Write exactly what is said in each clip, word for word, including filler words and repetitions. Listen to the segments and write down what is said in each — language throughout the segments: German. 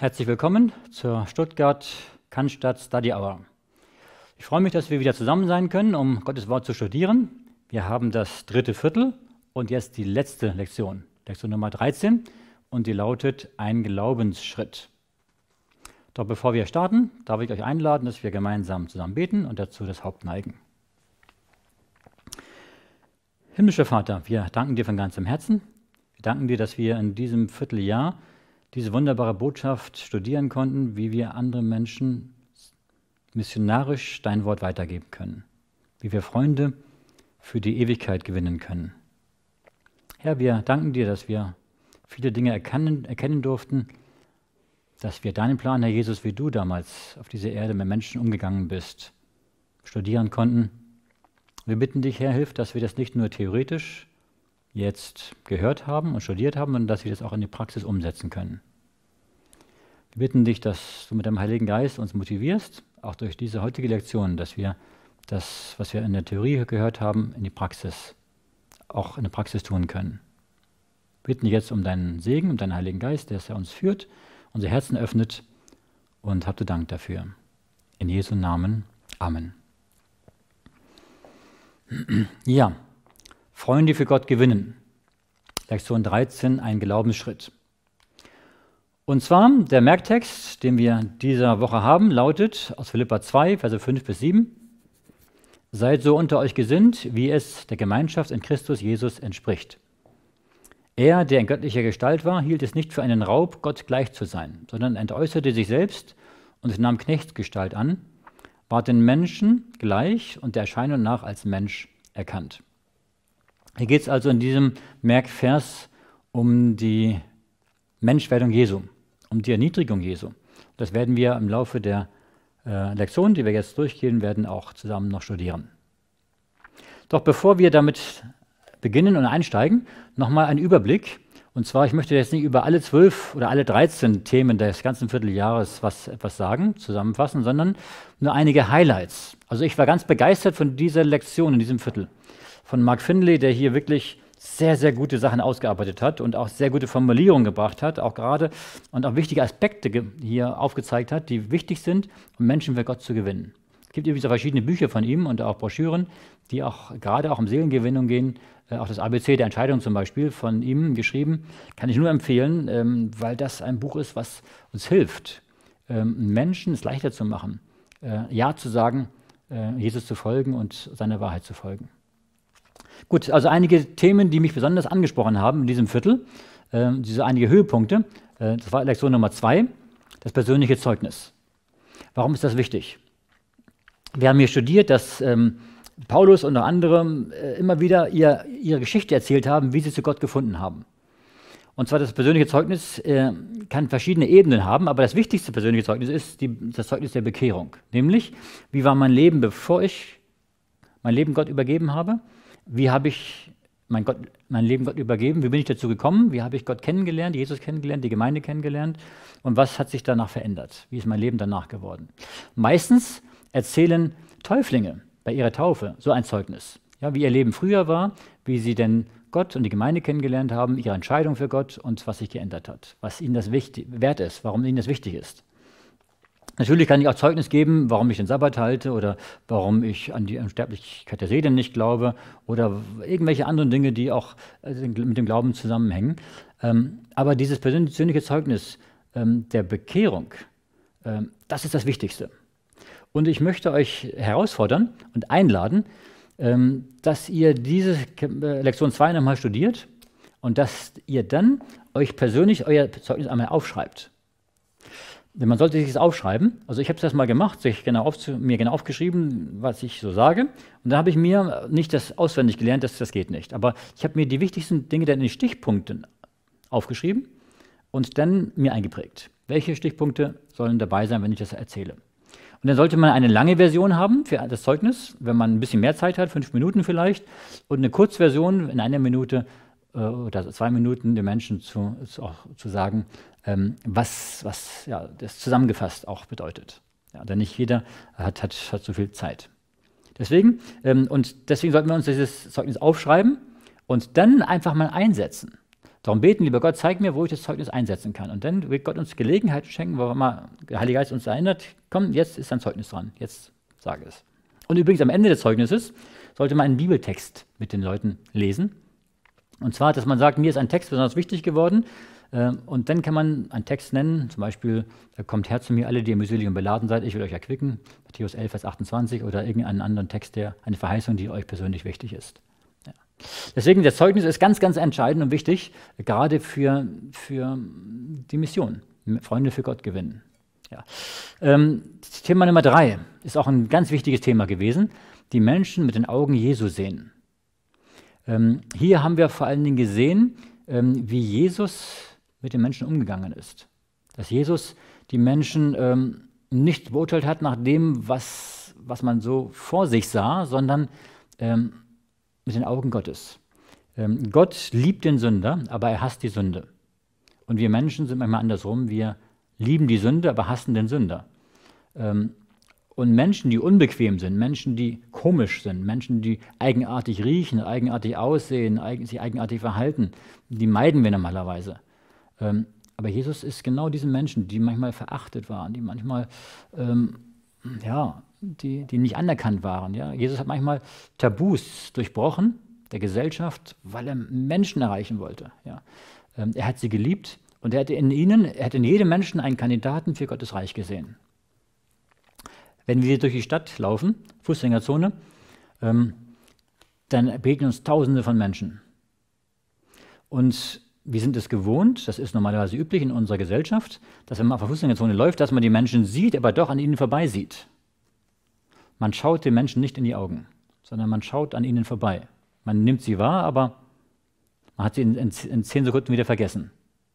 Herzlich willkommen zur Stuttgart-Cannstatt Study Hour. Ich freue mich, dass wir wieder zusammen sein können, um Gottes Wort zu studieren. Wir haben das dritte Viertel und jetzt die letzte Lektion, Lektion Nummer dreizehn, und die lautet ein Glaubensschritt. Doch bevor wir starten, darf ich euch einladen, dass wir gemeinsam zusammen beten und dazu das Haupt neigen. Himmlischer Vater, wir danken dir von ganzem Herzen. Wir danken dir, dass wir in diesem Vierteljahr diese wunderbare Botschaft studieren konnten, wie wir anderen Menschen missionarisch dein Wort weitergeben können, wie wir Freunde für die Ewigkeit gewinnen können. Herr, wir danken dir, dass wir viele Dinge erkennen, erkennen durften, dass wir deinen Plan, Herr Jesus, wie du damals auf dieser Erde mit Menschen umgegangen bist, studieren konnten. Wir bitten dich, Herr, hilf, dass wir das nicht nur theoretisch jetzt gehört haben und studiert haben, sondern dass wir das auch in die Praxis umsetzen können. Wir bitten dich, dass du mit deinem Heiligen Geist uns motivierst, auch durch diese heutige Lektion, dass wir das, was wir in der Theorie gehört haben, in die Praxis, auch in der Praxis tun können. Wir bitten dich jetzt um deinen Segen, um deinen Heiligen Geist, der es uns führt, unser Herzen öffnet, und habt du Dank dafür. In Jesu Namen. Amen. Ja. Freunde für Gott gewinnen. Lektion dreizehn, ein Glaubensschritt. Und zwar, der Merktext, den wir dieser Woche haben, lautet aus Philipper zwei, Verse fünf bis sieben. Seid so unter euch gesinnt, wie es der Gemeinschaft in Christus Jesus entspricht. Er, der in göttlicher Gestalt war, hielt es nicht für einen Raub, Gott gleich zu sein, sondern entäußerte sich selbst und nahm Knechtsgestalt an, ward den Menschen gleich und der Erscheinung nach als Mensch erkannt. Hier geht es also in diesem Merkvers um die Menschwerdung Jesu, um die Erniedrigung Jesu. Das werden wir im Laufe der äh, Lektion, die wir jetzt durchgehen werden, auch zusammen noch studieren. Doch bevor wir damit beginnen und einsteigen, nochmal ein Überblick. Und zwar, ich möchte jetzt nicht über alle zwölf oder alle dreizehn Themen des ganzen Vierteljahres was, etwas sagen, zusammenfassen, sondern nur einige Highlights. Also ich war ganz begeistert von dieser Lektion in diesem Viertel. Von Mark Finley, der hier wirklich sehr, sehr gute Sachen ausgearbeitet hat und auch sehr gute Formulierungen gebracht hat, auch gerade und auch wichtige Aspekte hier aufgezeigt hat, die wichtig sind, um Menschen für Gott zu gewinnen. Es gibt übrigens auch verschiedene Bücher von ihm und auch Broschüren, die auch gerade auch um Seelengewinnung gehen. Äh, auch das A B C der Entscheidung zum Beispiel von ihm geschrieben, kann ich nur empfehlen, ähm, weil das ein Buch ist, was uns hilft, ähm, Menschen es leichter zu machen, äh, Ja zu sagen, äh, Jesus zu folgen und seiner Wahrheit zu folgen. Gut, also einige Themen, die mich besonders angesprochen haben in diesem Viertel, äh, diese einige Höhepunkte. Äh, das war Lektion Nummer zwei, das persönliche Zeugnis. Warum ist das wichtig? Wir haben hier studiert, dass ähm, Paulus unter anderem äh, immer wieder ihr, ihre Geschichte erzählt haben, wie sie zu Gott gefunden haben. Und zwar das persönliche Zeugnis äh, kann verschiedene Ebenen haben, aber das wichtigste persönliche Zeugnis ist die, das Zeugnis der Bekehrung. Nämlich, wie war mein Leben, bevor ich mein Leben Gott übergeben habe? Wie habe ich mein, Gott, mein Leben Gott übergeben? Wie bin ich dazu gekommen? Wie habe ich Gott kennengelernt, Jesus kennengelernt, die Gemeinde kennengelernt? Und was hat sich danach verändert? Wie ist mein Leben danach geworden? Meistens erzählen Täuflinge bei ihrer Taufe so ein Zeugnis. Ja, wie ihr Leben früher war, wie sie denn Gott und die Gemeinde kennengelernt haben, ihre Entscheidung für Gott und was sich geändert hat, was ihnen das wichtig, wert ist, warum ihnen das wichtig ist. Natürlich kann ich auch Zeugnis geben, warum ich den Sabbat halte oder warum ich an die Unsterblichkeit der Seele nicht glaube oder irgendwelche anderen Dinge, die auch mit dem Glauben zusammenhängen. Aber dieses persönliche Zeugnis der Bekehrung, das ist das Wichtigste. Und ich möchte euch herausfordern und einladen, dass ihr diese Lektion zwei nochmal studiert und dass ihr dann euch persönlich euer Zeugnis einmal aufschreibt. Denn man sollte sich das aufschreiben. Also ich habe das mal gemacht, sich genau auf, mir genau aufgeschrieben, was ich so sage. Und da habe ich mir nicht das auswendig gelernt, das, das geht nicht. Aber ich habe mir die wichtigsten Dinge dann in Stichpunkten aufgeschrieben und dann mir eingeprägt. Welche Stichpunkte sollen dabei sein, wenn ich das erzähle? Und dann sollte man eine lange Version haben für das Zeugnis, wenn man ein bisschen mehr Zeit hat, fünf Minuten vielleicht, und eine Kurzversion in einer Minute äh, oder zwei Minuten den Menschen zu, zu, auch zu sagen, ähm, was, was ja, das zusammengefasst auch bedeutet. Ja, denn nicht jeder hat, hat, hat so viel Zeit. Deswegen, ähm, und deswegen sollten wir uns dieses Zeugnis aufschreiben und dann einfach mal einsetzen. Darum beten, lieber Gott, zeig mir, wo ich das Zeugnis einsetzen kann. Und dann wird Gott uns Gelegenheit schenken, wo mal der Heilige Geist uns erinnert, komm, jetzt ist ein Zeugnis dran, jetzt sage es. Und übrigens am Ende des Zeugnisses sollte man einen Bibeltext mit den Leuten lesen. Und zwar, dass man sagt, mir ist ein Text besonders wichtig geworden. Und dann kann man einen Text nennen, zum Beispiel, kommt her zu mir alle, die ihr mühselig und beladen seid, ich will euch erquicken, Matthäus elf, Vers achtundzwanzig, oder irgendeinen anderen Text, der eine Verheißung, die euch persönlich wichtig ist. Ja. Deswegen, das Zeugnis ist ganz, ganz entscheidend und wichtig, gerade für, für die Mission, Freunde für Gott gewinnen. Ja. Ähm, Thema Nummer drei ist auch ein ganz wichtiges Thema gewesen, die Menschen mit den Augen Jesu sehen. Ähm, hier haben wir vor allen Dingen gesehen, ähm, wie Jesus mit den Menschen umgegangen ist. Dass Jesus die Menschen ähm, nicht beurteilt hat nach dem, was, was man so vor sich sah, sondern ähm, mit den Augen Gottes. Ähm, Gott liebt den Sünder, aber er hasst die Sünde. Und wir Menschen sind manchmal andersrum, wir lieben die Sünde, aber hassen den Sünder. Ähm, und Menschen, die unbequem sind, Menschen, die komisch sind, Menschen, die eigenartig riechen, eigenartig aussehen, eigen, sich eigenartig verhalten, die meiden wir normalerweise. Ähm, aber Jesus ist genau diesen Menschen, die manchmal verachtet waren, die manchmal ähm, ja, die, die nicht anerkannt waren. Ja? Jesus hat manchmal Tabus durchbrochen der Gesellschaft, weil er Menschen erreichen wollte. Ja? Ähm, er hat sie geliebt und er hat in ihnen, er hat in jedem Menschen einen Kandidaten für Gottes Reich gesehen. Wenn wir durch die Stadt laufen, Fußgängerzone, ähm, dann begegnen uns Tausende von Menschen. Und wir sind es gewohnt, das ist normalerweise üblich in unserer Gesellschaft, dass wenn man auf der Fußgängerzone läuft, dass man die Menschen sieht, aber doch an ihnen vorbeisieht. Man schaut den Menschen nicht in die Augen, sondern man schaut an ihnen vorbei. Man nimmt sie wahr, aber man hat sie in, in, in zehn Sekunden wieder vergessen.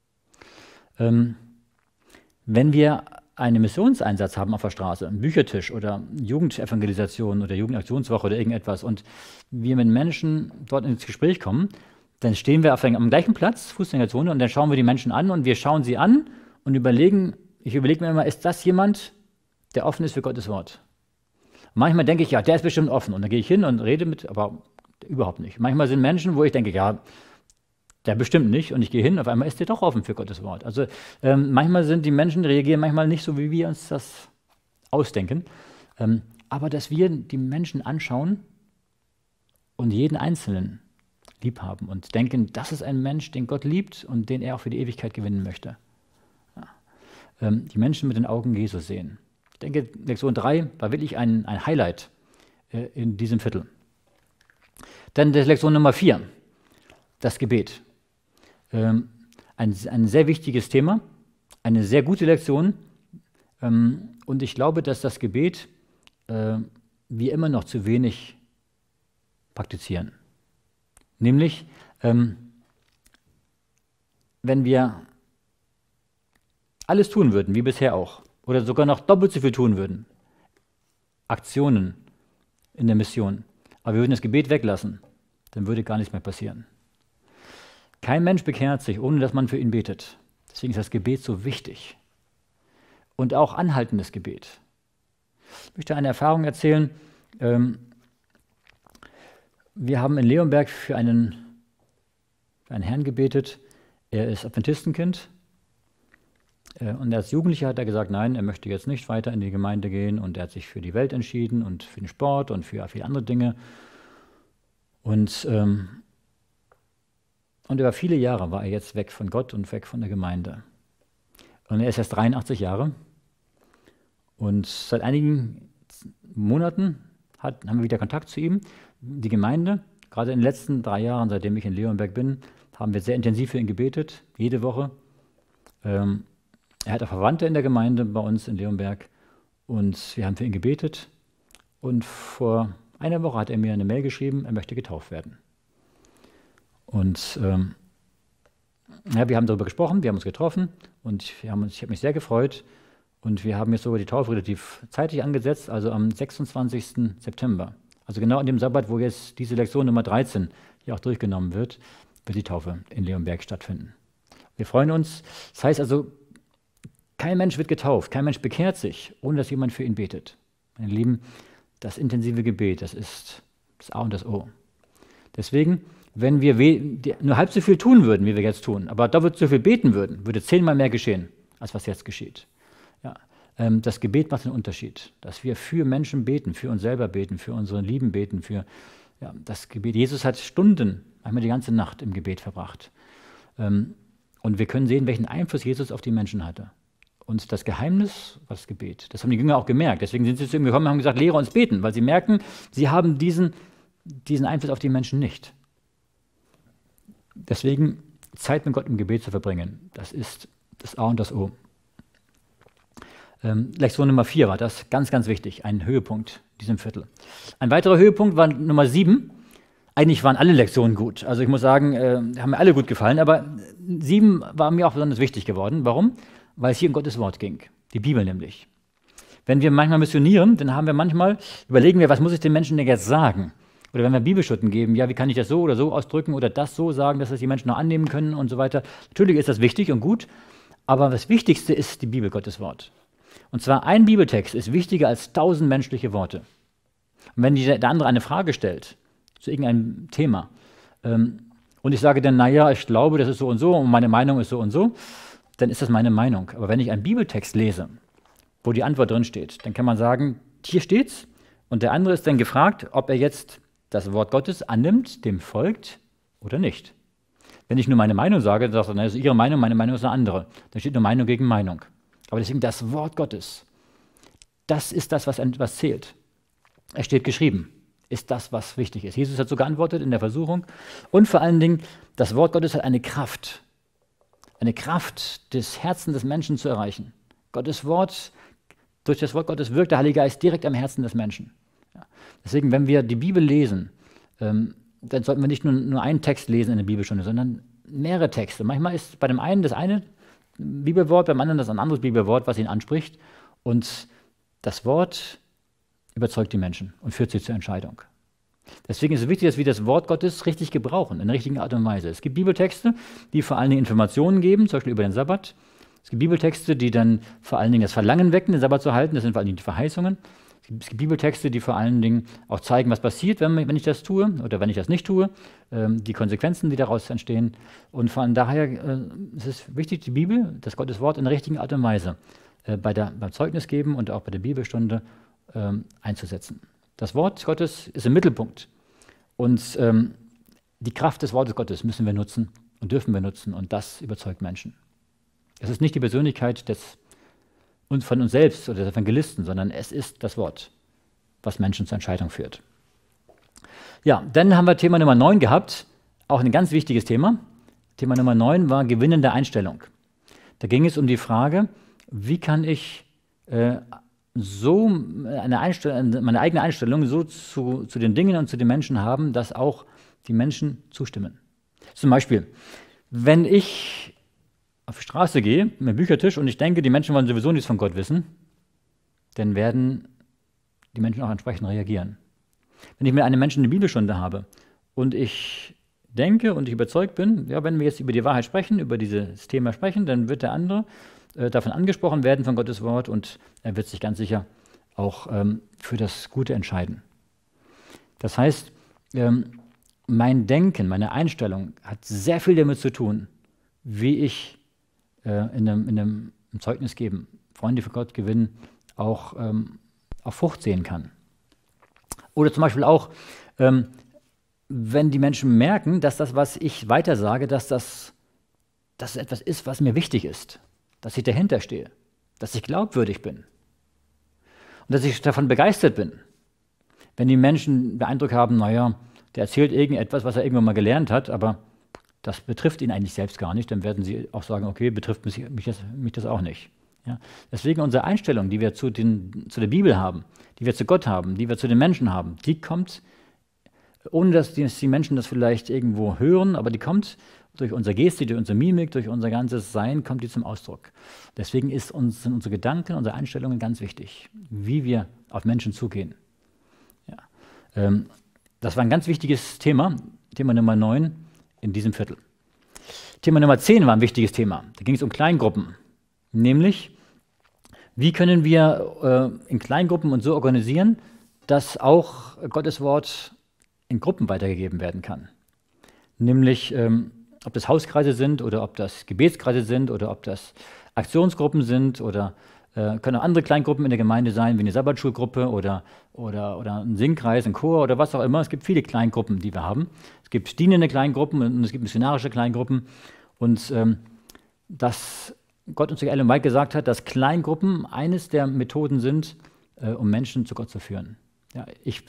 Ähm, wenn wir einen Missionseinsatz haben auf der Straße, einen Büchertisch oder Jugendevangelisation oder Jugendaktionswoche oder irgendetwas und wir mit Menschen dort ins Gespräch kommen, dann stehen wir auf dem, am gleichen Platz, Fußgängerzone, und dann schauen wir die Menschen an und wir schauen sie an und überlegen, ich überlege mir immer, ist das jemand, der offen ist für Gottes Wort? Und manchmal denke ich, ja, der ist bestimmt offen und dann gehe ich hin und rede mit, aber überhaupt nicht. Manchmal sind Menschen, wo ich denke, ja, der bestimmt nicht und ich gehe hin, auf einmal ist der doch offen für Gottes Wort. Also ähm, manchmal sind die Menschen, reagieren manchmal nicht so, wie wir uns das ausdenken, ähm, aber dass wir die Menschen anschauen und jeden Einzelnen lieb haben und denken, das ist ein Mensch, den Gott liebt und den er auch für die Ewigkeit gewinnen möchte. Ja. Ähm, die Menschen mit den Augen Jesu sehen. Ich denke, Lektion drei war wirklich ein, ein Highlight äh, in diesem Viertel. Dann die Lektion Nummer vier, das Gebet. Ähm, ein, ein sehr wichtiges Thema, eine sehr gute Lektion. Ähm, und ich glaube, dass das Gebet äh, wir immer noch zu wenig praktizieren. Nämlich, ähm, wenn wir alles tun würden, wie bisher auch, oder sogar noch doppelt so viel tun würden, Aktionen in der Mission, aber wir würden das Gebet weglassen, dann würde gar nichts mehr passieren. Kein Mensch bekehrt sich, ohne dass man für ihn betet. Deswegen ist das Gebet so wichtig. Und auch anhaltendes Gebet. Ich möchte eine Erfahrung erzählen. Ähm, Wir haben in Leonberg für einen, für einen Herrn gebetet. Er ist Adventistenkind. Und als Jugendlicher hat er gesagt, nein, er möchte jetzt nicht weiter in die Gemeinde gehen. Und er hat sich für die Welt entschieden und für den Sport und für viele andere Dinge. Und, ähm, und über viele Jahre war er jetzt weg von Gott und weg von der Gemeinde. Und er ist erst dreiundachtzig Jahre. Und seit einigen Monaten hat, haben wir wieder Kontakt zu ihm. Die Gemeinde, gerade in den letzten drei Jahren, seitdem ich in Leonberg bin, haben wir sehr intensiv für ihn gebetet, jede Woche. Ähm, er hat auch Verwandte in der Gemeinde bei uns in Leonberg und wir haben für ihn gebetet. Und vor einer Woche hat er mir eine Mail geschrieben, er möchte getauft werden. Und ähm, ja, wir haben darüber gesprochen, wir haben uns getroffen und wir haben uns, ich habe mich sehr gefreut. Und wir haben jetzt sogar die Taufe relativ zeitig angesetzt, also am sechsundzwanzigsten September. Also genau an dem Sabbat, wo jetzt diese Lektion Nummer dreizehn hier auch durchgenommen wird, wird die Taufe in Leonberg stattfinden. Wir freuen uns. Das heißt also, kein Mensch wird getauft, kein Mensch bekehrt sich, ohne dass jemand für ihn betet. Meine Lieben, das intensive Gebet, das ist das A und das O. Deswegen wenn wir nur halb so viel tun würden, wie wir jetzt tun, aber doppelt so viel beten würden, würde zehnmal mehr geschehen, als was jetzt geschieht. Ja, ähm, das Gebet macht einen Unterschied, dass wir für Menschen beten, für uns selber beten, für unsere Lieben beten, für ja, das Gebet. Jesus hat Stunden, manchmal die ganze Nacht im Gebet verbracht. Ähm, und wir können sehen, welchen Einfluss Jesus auf die Menschen hatte. Und das Geheimnis war das Gebet. Das haben die Jünger auch gemerkt. Deswegen sind sie zu ihm gekommen und haben gesagt, lehre uns beten, weil sie merken, sie haben diesen, diesen Einfluss auf die Menschen nicht. Deswegen Zeit mit Gott im Gebet zu verbringen, das ist das A und das O. Ähm, Lektion Nummer vier war das, ganz, ganz wichtig, ein Höhepunkt in diesem Viertel. Ein weiterer Höhepunkt war Nummer sieben. Eigentlich waren alle Lektionen gut. Also ich muss sagen, äh, haben mir alle gut gefallen, aber sieben war mir auch besonders wichtig geworden. Warum? Weil es hier um Gottes Wort ging, die Bibel nämlich. Wenn wir manchmal missionieren, dann haben wir manchmal, überlegen wir, was muss ich den Menschen denn jetzt sagen? Oder wenn wir Bibelstunden geben, ja, wie kann ich das so oder so ausdrücken oder das so sagen, dass das die Menschen noch annehmen können und so weiter. Natürlich ist das wichtig und gut, aber das Wichtigste ist die Bibel, Gottes Wort. Und zwar ein Bibeltext ist wichtiger als tausend menschliche Worte. Und wenn die, der andere eine Frage stellt zu irgendeinem Thema ähm, und ich sage dann, naja, ich glaube, das ist so und so und meine Meinung ist so und so, dann ist das meine Meinung. Aber wenn ich einen Bibeltext lese, wo die Antwort drin steht, dann kann man sagen, hier steht's und der andere ist dann gefragt, ob er jetzt das Wort Gottes annimmt, dem folgt oder nicht. Wenn ich nur meine Meinung sage, dann sagt er, das ist Ihre Meinung, meine Meinung ist eine andere. Dann steht nur Meinung gegen Meinung. Aber deswegen das Wort Gottes, das ist das, was, was zählt. Es steht geschrieben, ist das, was wichtig ist. Jesus hat so geantwortet in der Versuchung. Und vor allen Dingen, das Wort Gottes hat eine Kraft. Eine Kraft, das Herzen des Menschen zu erreichen. Gottes Wort, durch das Wort Gottes wirkt der Heilige Geist direkt am Herzen des Menschen. Ja. Deswegen, wenn wir die Bibel lesen, ähm, dann sollten wir nicht nur, nur einen Text lesen in der Bibelstunde, sondern mehrere Texte. Manchmal ist bei dem einen das eine Bibelwort, beim anderen das ein anderes Bibelwort, was ihn anspricht. Und das Wort überzeugt die Menschen und führt sie zur Entscheidung. Deswegen ist es wichtig, dass wir das Wort Gottes richtig gebrauchen, in der richtigen Art und Weise. Es gibt Bibeltexte, die vor allen Dingen Informationen geben, zum Beispiel über den Sabbat. Es gibt Bibeltexte, die dann vor allen Dingen das Verlangen wecken, den Sabbat zu halten. Das sind vor allen Dingen die Verheißungen. Es gibt, es gibt Bibeltexte, die vor allen Dingen auch zeigen, was passiert, wenn, wenn ich das tue oder wenn ich das nicht tue, ähm, die Konsequenzen, die daraus entstehen. Und von daher äh, ist es wichtig, die Bibel, das Gottes Wort in der richtigen Art und Weise äh, bei der, beim Zeugnis geben und auch bei der Bibelstunde ähm, einzusetzen. Das Wort Gottes ist im Mittelpunkt und ähm, die Kraft des Wortes Gottes müssen wir nutzen und dürfen wir nutzen und das überzeugt Menschen. Es ist nicht die Persönlichkeit des, von uns selbst oder des Evangelisten, sondern es ist das Wort, was Menschen zur Entscheidung führt. Ja, dann haben wir Thema Nummer neun gehabt, auch ein ganz wichtiges Thema. Thema Nummer neun war gewinnende Einstellung. Da ging es um die Frage, wie kann ich äh, so eine, Einstell- meine eigene Einstellung so zu, zu den Dingen und zu den Menschen haben, dass auch die Menschen zustimmen. Zum Beispiel, wenn ich auf die Straße gehe, mit dem Büchertisch und ich denke, die Menschen wollen sowieso nichts von Gott wissen, dann werden die Menschen auch entsprechend reagieren. Wenn ich mit einem Menschen eine Bibelstunde habe und ich denke und ich überzeugt bin, ja, wenn wir jetzt über die Wahrheit sprechen, über dieses Thema sprechen, dann wird der andere äh, davon angesprochen werden von Gottes Wort und er wird sich ganz sicher auch ähm, für das Gute entscheiden. Das heißt, ähm, mein Denken, meine Einstellung hat sehr viel damit zu tun, wie ich äh, in, einem, in einem Zeugnis geben, Freunde für Gott gewinnen, auch ähm, auf Frucht sehen kann. Oder zum Beispiel auch, ähm, wenn die Menschen merken, dass das, was ich weitersage, dass das, dass es etwas ist, was mir wichtig ist, dass ich dahinter stehe, dass ich glaubwürdig bin und dass ich davon begeistert bin. Wenn die Menschen den Eindruck haben, naja, der erzählt irgendetwas, was er irgendwann mal gelernt hat, aber das betrifft ihn eigentlich selbst gar nicht, dann werden sie auch sagen, okay, betrifft mich, mich, das, mich das auch nicht. Ja? Deswegen unsere Einstellung, die wir zu, den, zu der Bibel haben, die wir zu Gott haben, die wir zu den Menschen haben, die kommt, ohne dass die, dass die Menschen das vielleicht irgendwo hören, aber die kommt durch unsere Gestik, durch unsere Mimik, durch unser ganzes Sein, kommt die zum Ausdruck. Deswegen ist uns, sind unsere Gedanken, unsere Einstellungen ganz wichtig, wie wir auf Menschen zugehen. Ja. Ähm, das war ein ganz wichtiges Thema, Thema Nummer neun in diesem Viertel. Thema Nummer zehn war ein wichtiges Thema. Da ging es um Kleingruppen, nämlich wie können wir äh, in Kleingruppen uns so organisieren, dass auch Gottes Wort in Gruppen weitergegeben werden kann. nämlich ähm, ob das Hauskreise sind oder ob das Gebetskreise sind oder ob das Aktionsgruppen sind oder äh, können auch andere Kleingruppen in der Gemeinde sein, wie eine Sabbatschulgruppe oder, oder, oder ein Singkreis, ein Chor oder was auch immer. Es gibt viele Kleingruppen, die wir haben. Es gibt dienende Kleingruppen und es gibt missionarische Kleingruppen. Und ähm, dass Gott uns durch Ellen White gesagt hat, dass Kleingruppen eines der Methoden sind, äh, um Menschen zu Gott zu führen. Ja, ich,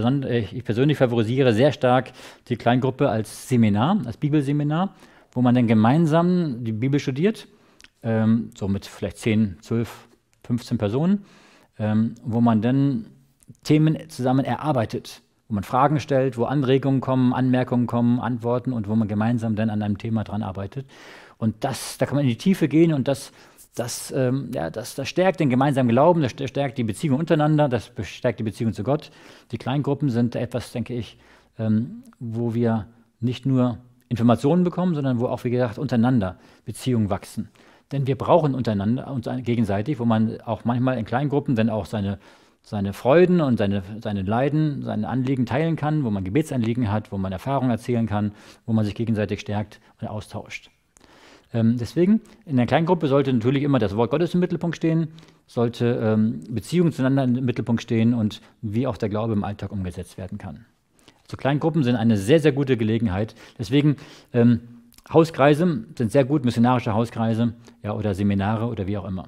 ich persönlich favorisiere sehr stark die Kleingruppe als Seminar, als Bibelseminar, wo man dann gemeinsam die Bibel studiert, ähm, so mit vielleicht zehn, zwölf, fünfzehn Personen, ähm, wo man dann Themen zusammen erarbeitet, wo man Fragen stellt, wo Anregungen kommen, Anmerkungen kommen, Antworten und wo man gemeinsam dann an einem Thema dran arbeitet. Und das, da kann man in die Tiefe gehen und das Das, ähm, ja, das, das stärkt den gemeinsamen Glauben, das stärkt die Beziehung untereinander, das stärkt die Beziehung zu Gott. Die Kleingruppen sind etwas, denke ich, ähm, wo wir nicht nur Informationen bekommen, sondern wo auch, wie gesagt, untereinander Beziehungen wachsen. Denn wir brauchen untereinander uns gegenseitig, wo man auch manchmal in Kleingruppen dann auch seine, seine Freuden und seine, seine Leiden, seine Anliegen teilen kann, wo man Gebetsanliegen hat, wo man Erfahrungen erzählen kann, wo man sich gegenseitig stärkt und austauscht. Ähm, deswegen, in der Kleingruppe sollte natürlich immer das Wort Gottes im Mittelpunkt stehen, sollte ähm, Beziehungen zueinander im Mittelpunkt stehen und wie auch der Glaube im Alltag umgesetzt werden kann. Also Kleingruppen sind eine sehr, sehr gute Gelegenheit. Deswegen, ähm, Hauskreise sind sehr gut, missionarische Hauskreise, ja, oder Seminare oder wie auch immer.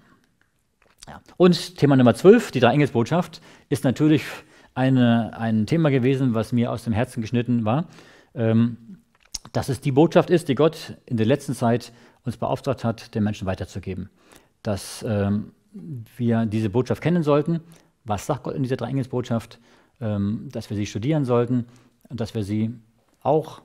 Ja. Und Thema Nummer zwölf, die Dreieingelsbotschaft, ist natürlich eine, ein Thema gewesen, was mir aus dem Herzen geschnitten war, ähm, dass es die Botschaft ist, die Gott in der letzten Zeit uns beauftragt hat, den Menschen weiterzugeben. Dass ähm, wir diese Botschaft kennen sollten, was sagt Gott in dieser Dreieingelsbotschaft, ähm, dass wir sie studieren sollten und dass wir sie auch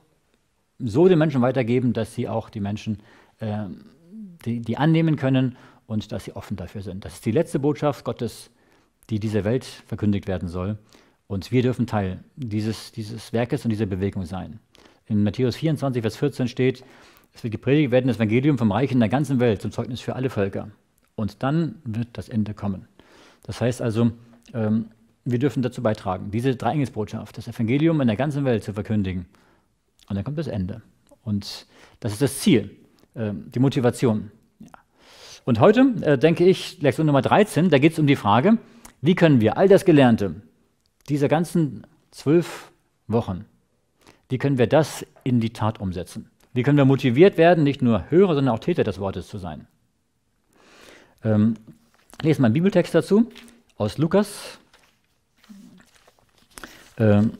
so den Menschen weitergeben, dass sie auch die Menschen äh, die, die annehmen können und dass sie offen dafür sind. Das ist die letzte Botschaft Gottes, die dieser Welt verkündigt werden soll. Und wir dürfen Teil dieses, dieses Werkes und dieser Bewegung sein. In Matthäus vierundzwanzig, Vers vierzehn steht, es wird gepredigt werden, das Evangelium vom Reich in der ganzen Welt zum Zeugnis für alle Völker. Und dann wird das Ende kommen. Das heißt also, ähm, wir dürfen dazu beitragen, diese Dreieingelsbotschaft, das Evangelium in der ganzen Welt zu verkündigen. Und dann kommt das Ende. Und das ist das Ziel, äh, die Motivation. Ja. Und heute, äh, denke ich, Lektion Nummer dreizehn, da geht es um die Frage, wie können wir all das Gelernte, dieser ganzen zwölf Wochen, wie können wir das in die Tat umsetzen? Wie können wir motiviert werden, nicht nur Hörer, sondern auch Täter des Wortes zu sein? Ähm, lesen wir einen Bibeltext dazu aus Lukas. Ähm,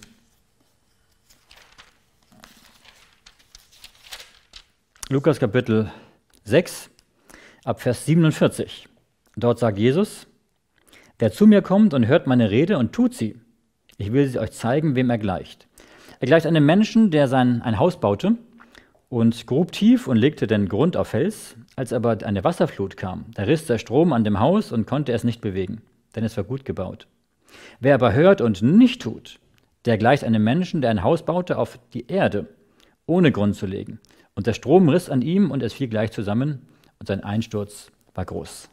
Lukas Kapitel sechs, ab Vers siebenundvierzig. Dort sagt Jesus, wer zu mir kommt und hört meine Rede und tut sie, ich will sie euch zeigen, wem er gleicht. Er gleicht einem Menschen, der sein, ein Haus baute und grub tief und legte den Grund auf Fels. Als aber eine Wasserflut kam, da riss der Strom an dem Haus und konnte es nicht bewegen, denn es war gut gebaut. Wer aber hört und nicht tut, der gleicht einem Menschen, der ein Haus baute auf die Erde, ohne Grund zu legen. Und der Strom riss an ihm und es fiel gleich zusammen und sein Einsturz war groß.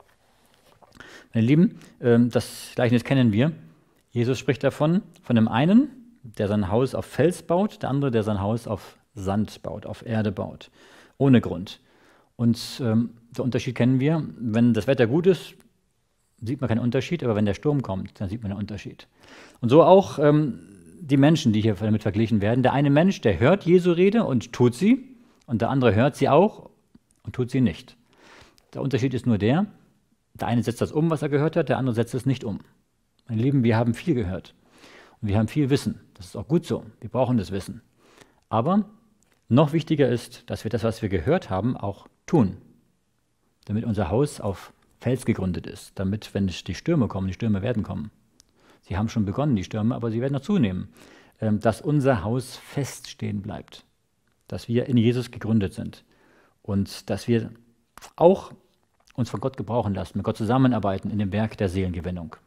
Meine Lieben, das Gleichnis kennen wir. Jesus spricht davon, von dem einen, der sein Haus auf Fels baut, der andere, der sein Haus auf Sand baut, auf Erde baut, ohne Grund. Und ähm, den Unterschied kennen wir. Wenn das Wetter gut ist, sieht man keinen Unterschied, aber wenn der Sturm kommt, dann sieht man einen Unterschied. Und so auch ähm, die Menschen, die hier damit verglichen werden. Der eine Mensch, der hört Jesu Rede und tut sie, und der andere hört sie auch und tut sie nicht. Der Unterschied ist nur der, der eine setzt das um, was er gehört hat, der andere setzt es nicht um. Meine Lieben, wir haben viel gehört und wir haben viel Wissen. Das ist auch gut so, wir brauchen das Wissen. Aber noch wichtiger ist, dass wir das, was wir gehört haben, auch tun, damit unser Haus auf Fels gegründet ist, damit, wenn die Stürme kommen, die Stürme werden kommen. Sie haben schon begonnen, die Stürme, aber sie werden noch zunehmen, dass unser Haus feststehen bleibt, dass wir in Jesus gegründet sind und dass wir auch uns von Gott gebrauchen lassen, mit Gott zusammenarbeiten in dem Werk der Seelengewinnung.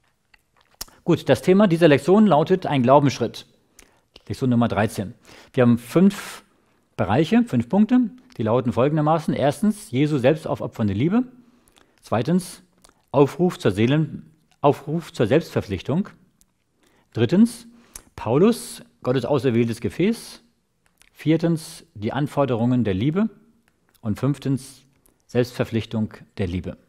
Gut, das Thema dieser Lektion lautet ein Glaubensschritt. Lektion Nummer dreizehn. Wir haben fünf Bereiche, fünf Punkte, die lauten folgendermaßen. Erstens, Jesu selbstaufopfernde Liebe. Zweitens, Aufruf zur Seelen, Aufruf zur Selbstverpflichtung. Drittens, Paulus, Gottes auserwähltes Gefäß. Viertens, die Anforderungen der Liebe. Und fünftens, Selbstverpflichtung der Liebe.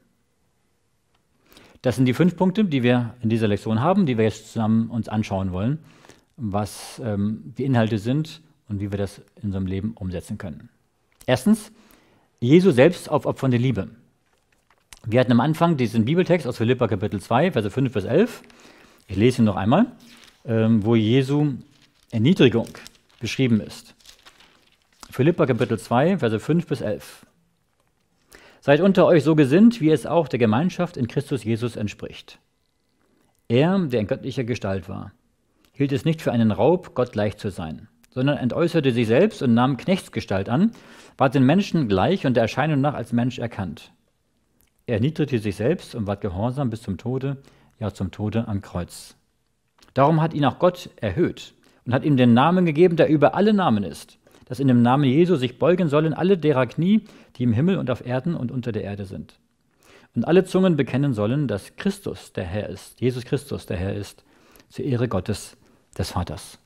Das sind die fünf Punkte, die wir in dieser Lektion haben, die wir jetzt zusammen uns anschauen wollen, was ähm, die Inhalte sind und wie wir das in unserem Leben umsetzen können. Erstens, Jesu selbstaufopfernde Liebe. Wir hatten am Anfang diesen Bibeltext aus Philipper Kapitel zwei, Verse fünf bis elf. Ich lese ihn noch einmal, ähm, wo Jesu Erniedrigung beschrieben ist. Philipper Kapitel zwei, Verse fünf bis elf. Seid unter euch so gesinnt, wie es auch der Gemeinschaft in Christus Jesus entspricht. Er, der in göttlicher Gestalt war, hielt es nicht für einen Raub, Gott gleich zu sein, sondern entäußerte sich selbst und nahm Knechtsgestalt an, ward den Menschen gleich und der Erscheinung nach als Mensch erkannt. Er erniedrigte sich selbst und ward gehorsam bis zum Tode, ja zum Tode am Kreuz. Darum hat ihn auch Gott erhöht und hat ihm den Namen gegeben, der über alle Namen ist, dass in dem Namen Jesu sich beugen sollen alle derer Knie, die im Himmel und auf Erden und unter der Erde sind. Und alle Zungen bekennen sollen, dass Christus der Herr ist, Jesus Christus der Herr ist, zur Ehre Gottes, des Vaters.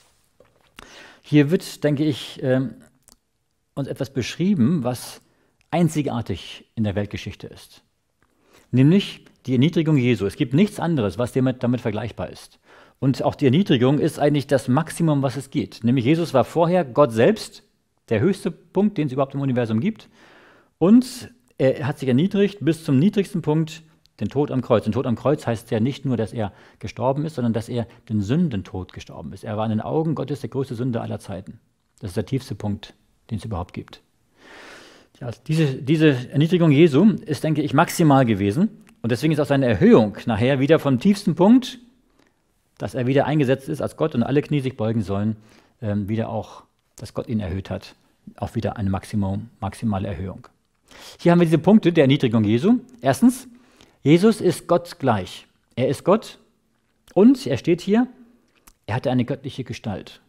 Hier wird, denke ich, äh, uns etwas beschrieben, was einzigartig in der Weltgeschichte ist. Nämlich die Erniedrigung Jesu. Es gibt nichts anderes, was damit, damit vergleichbar ist. Und auch die Erniedrigung ist eigentlich das Maximum, was es geht. Nämlich Jesus war vorher Gott selbst, der höchste Punkt, den es überhaupt im Universum gibt. Und er hat sich erniedrigt bis zum niedrigsten Punkt, den Tod am Kreuz. Und Tod am Kreuz heißt ja nicht nur, dass er gestorben ist, sondern dass er den Sündentod gestorben ist. Er war in den Augen Gottes der größte Sünder aller Zeiten. Das ist der tiefste Punkt, den es überhaupt gibt. Ja, diese, diese Erniedrigung Jesu ist, denke ich, maximal gewesen. Und deswegen ist auch seine Erhöhung nachher wieder vom tiefsten Punkt, dass er wieder eingesetzt ist als Gott und alle Knie sich beugen sollen, ähm, wieder auch, dass Gott ihn erhöht hat, auch wieder eine Maximum, maximale Erhöhung. Hier haben wir diese Punkte der Erniedrigung Jesu. Erstens, Jesus ist Gott gleich. Er ist Gott und, er steht hier, er hatte eine göttliche Gestalt.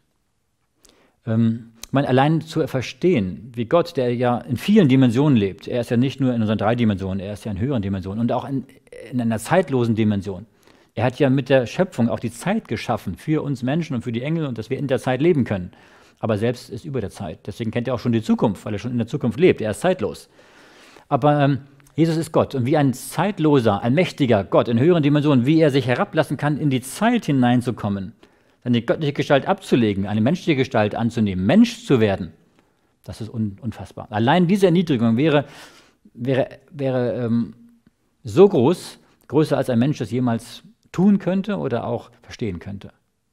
Ähm, ich meine, allein zu verstehen, wie Gott, der ja in vielen Dimensionen lebt, er ist ja nicht nur in unseren drei Dimensionen, er ist ja in höheren Dimensionen und auch in, in einer zeitlosen Dimension. Er hat ja mit der Schöpfung auch die Zeit geschaffen für uns Menschen und für die Engel und dass wir in der Zeit leben können. Aber selbst ist über der Zeit. Deswegen kennt er auch schon die Zukunft, weil er schon in der Zukunft lebt. Er ist zeitlos. Aber ähm, Jesus ist Gott. Und wie ein zeitloser, ein mächtiger Gott in höheren Dimensionen, wie er sich herablassen kann, in die Zeit hineinzukommen, seine göttliche Gestalt abzulegen, eine menschliche Gestalt anzunehmen, Mensch zu werden, das ist un- unfassbar. Allein diese Erniedrigung wäre, wäre, wäre ähm, so groß, größer als ein Mensch das jemals tun könnte oder auch verstehen könnte.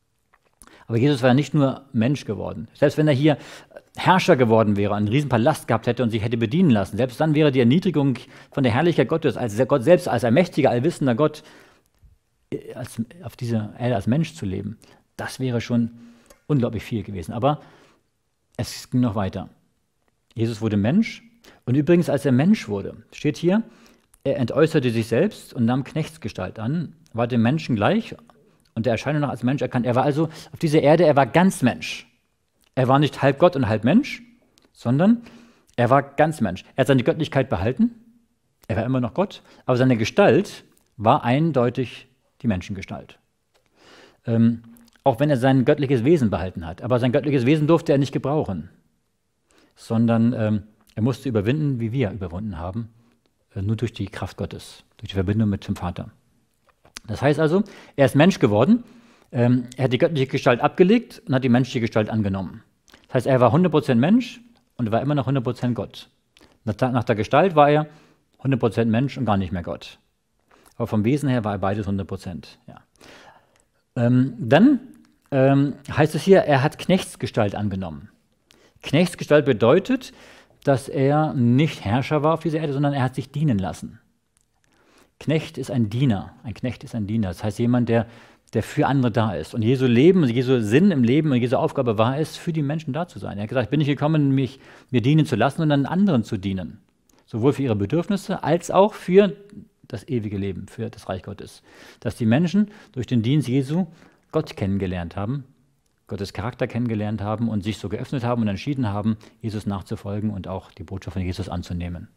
Aber Jesus war nicht nur Mensch geworden. Selbst wenn er hier Herrscher geworden wäre, einen riesen Palast gehabt hätte und sich hätte bedienen lassen, selbst dann wäre die Erniedrigung von der Herrlichkeit Gottes, als Gott selbst, als ein mächtiger, allwissender Gott, als, auf dieser Erde als Mensch zu leben, das wäre schon unglaublich viel gewesen. Aber es ging noch weiter. Jesus wurde Mensch und übrigens, als er Mensch wurde, steht hier, er entäußerte sich selbst und nahm Knechtsgestalt an, war dem Menschen gleich und der Erscheinung nach als Mensch erkannt. Er war also auf dieser Erde, er war ganz Mensch. Er war nicht halb Gott und halb Mensch, sondern er war ganz Mensch. Er hat seine Göttlichkeit behalten, er war immer noch Gott, aber seine Gestalt war eindeutig die Menschengestalt. Ähm, auch wenn er sein göttliches Wesen behalten hat. Aber sein göttliches Wesen durfte er nicht gebrauchen, sondern ähm, er musste überwinden, wie wir überwunden haben, äh, nur durch die Kraft Gottes, durch die Verbindung mit dem Vater. Das heißt also, er ist Mensch geworden, ähm, er hat die göttliche Gestalt abgelegt und hat die menschliche Gestalt angenommen. Das heißt, er war hundert Prozent Mensch und er war immer noch hundert Prozent Gott. Nach, nach der Gestalt war er hundert Prozent Mensch und gar nicht mehr Gott. Aber vom Wesen her war er beides hundert Prozent. Ja. Ähm, dann ähm, heißt es hier, er hat Knechtsgestalt angenommen. Knechtsgestalt bedeutet, dass er nicht Herrscher war auf dieser Erde, sondern er hat sich dienen lassen. Knecht ist ein Diener. Ein Knecht ist ein Diener. Das heißt jemand, der, der für andere da ist. Und Jesu Leben, Jesu Sinn im Leben und Jesu Aufgabe war es, für die Menschen da zu sein. Er hat gesagt, bin ich gekommen, mich mir dienen zu lassen und dann anderen zu dienen. Sowohl für ihre Bedürfnisse als auch für das ewige Leben, für das Reich Gottes. Dass die Menschen durch den Dienst Jesu Gott kennengelernt haben, Gottes Charakter kennengelernt haben und sich so geöffnet haben und entschieden haben, Jesus nachzufolgen und auch die Botschaft von Jesus anzunehmen.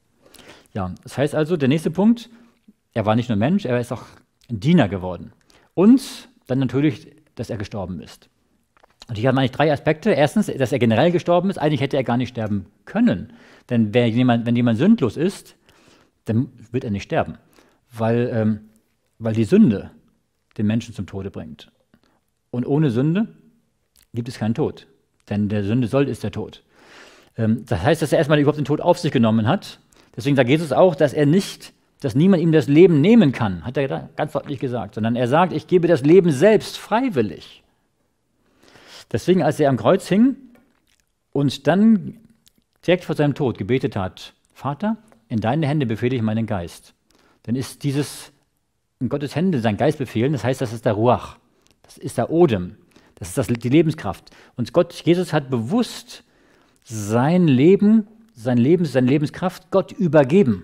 Ja, das heißt also, der nächste Punkt, er war nicht nur Mensch, er ist auch ein Diener geworden. Und dann natürlich, dass er gestorben ist. Und hier haben wir eigentlich drei Aspekte. Erstens, dass er generell gestorben ist. Eigentlich hätte er gar nicht sterben können. Denn wer jemand, wenn jemand sündlos ist, dann wird er nicht sterben. Weil, ähm, weil die Sünde den Menschen zum Tode bringt. Und ohne Sünde gibt es keinen Tod. Denn der Sünde soll ist der Tod. Ähm, das heißt, dass er erstmal überhaupt den Tod auf sich genommen hat. Deswegen sagt Jesus auch, dass er nicht, dass niemand ihm das Leben nehmen kann, hat er ganz deutlich gesagt. Sondern er sagt, ich gebe das Leben selbst freiwillig. Deswegen, als er am Kreuz hing und dann direkt vor seinem Tod gebetet hat, Vater, in deine Hände befehle ich meinen Geist. Dann ist dieses in Gottes Hände sein Geist befehlen, das heißt, das ist der Ruach, das ist der Odem, das ist das, die Lebenskraft. Und Gott, Jesus hat bewusst sein Leben, sein Leben, seine Lebenskraft Gott übergeben.